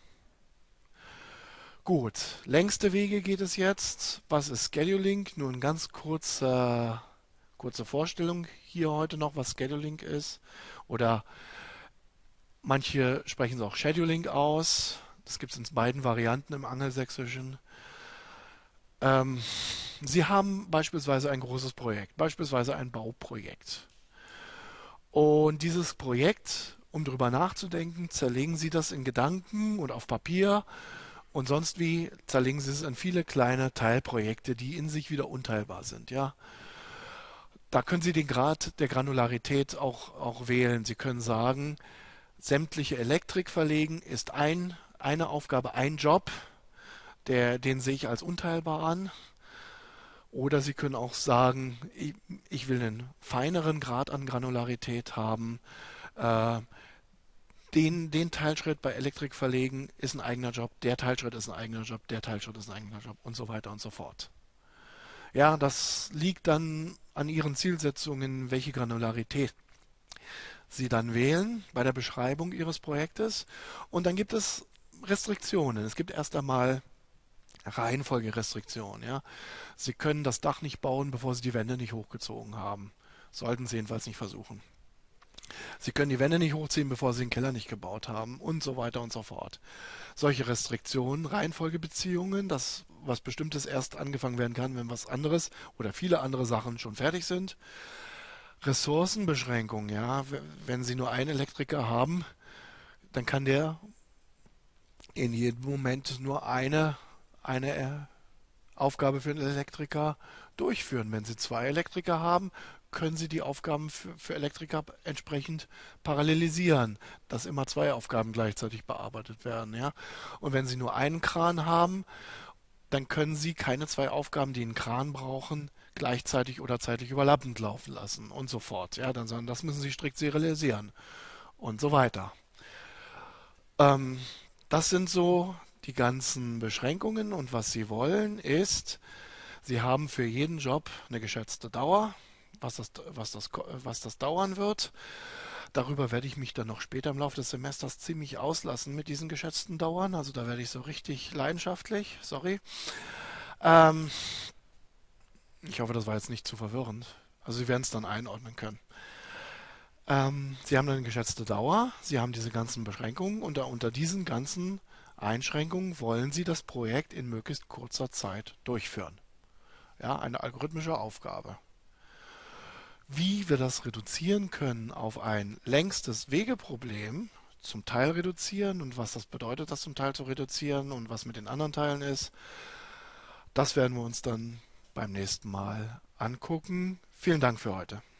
Gut, längste Wege geht es jetzt. Was ist Scheduling? Nur eine ganz kurze Vorstellung hier heute noch, was Scheduling ist. Oder manche sprechen es auch Scheduling aus. Das gibt es in beiden Varianten im Angelsächsischen. Ähm, Sie haben beispielsweise ein großes Projekt, beispielsweise ein Bauprojekt. Und dieses Projekt, um darüber nachzudenken, zerlegen Sie das in Gedanken und auf Papier und sonst wie zerlegen Sie es in viele kleine Teilprojekte, die in sich wieder unteilbar sind. Ja, da können Sie den Grad der Granularität auch wählen. Sie können sagen, sämtliche Elektrik verlegen ist eine Aufgabe, ein Job, den sehe ich als unteilbar an. Oder Sie können auch sagen, ich will einen feineren Grad an Granularität haben. Äh, den Teilschritt bei Elektrik verlegen ist ein eigener Job, der Teilschritt ist ein eigener Job, der Teilschritt ist ein eigener Job und so weiter und so fort. Ja, das liegt dann an Ihren Zielsetzungen, welche Granularität Sie dann wählen bei der Beschreibung Ihres Projektes. Und dann gibt es Restriktionen. Es gibt erst einmal Reihenfolgerestriktionen. Ja. Sie können das Dach nicht bauen, bevor Sie die Wände nicht hochgezogen haben. Sollten Sie jedenfalls nicht versuchen. Sie können die Wände nicht hochziehen, bevor Sie den Keller nicht gebaut haben und so weiter und so fort. Solche Restriktionen, Reihenfolgebeziehungen, das was Bestimmtes erst angefangen werden kann, wenn was anderes oder viele andere Sachen schon fertig sind. Ressourcenbeschränkungen, ja, wenn Sie nur einen Elektriker haben, dann kann der in jedem Moment nur eine Aufgabe für einen Elektriker durchführen. Wenn Sie zwei Elektriker haben, können Sie die Aufgaben für Elektriker entsprechend parallelisieren, dass immer zwei Aufgaben gleichzeitig bearbeitet werden. Ja? Und wenn Sie nur einen Kran haben, dann können Sie keine zwei Aufgaben, die einen Kran brauchen, gleichzeitig oder zeitlich überlappend laufen lassen und so fort. Ja, dann sagen, das müssen Sie strikt serialisieren und so weiter. Ähm, Das sind so die ganzen Beschränkungen und was Sie wollen ist, Sie haben für jeden Job eine geschätzte Dauer, was das dauern wird. Darüber werde ich mich dann noch später im Laufe des Semesters ziemlich auslassen mit diesen geschätzten Dauern. Also da werde ich so richtig leidenschaftlich, sorry. Ähm, Ich hoffe, das war jetzt nicht zu verwirrend. Also Sie werden es dann einordnen können. Sie haben eine geschätzte Dauer, Sie haben diese ganzen Beschränkungen und unter diesen ganzen Einschränkungen wollen Sie das Projekt in möglichst kurzer Zeit durchführen. Ja, eine algorithmische Aufgabe. Wie wir das reduzieren können auf ein längstes Wegeproblem, zum Teil reduzieren und was das bedeutet, das zum Teil zu reduzieren und was mit den anderen Teilen ist, das werden wir uns dann beim nächsten Mal angucken. Vielen Dank für heute.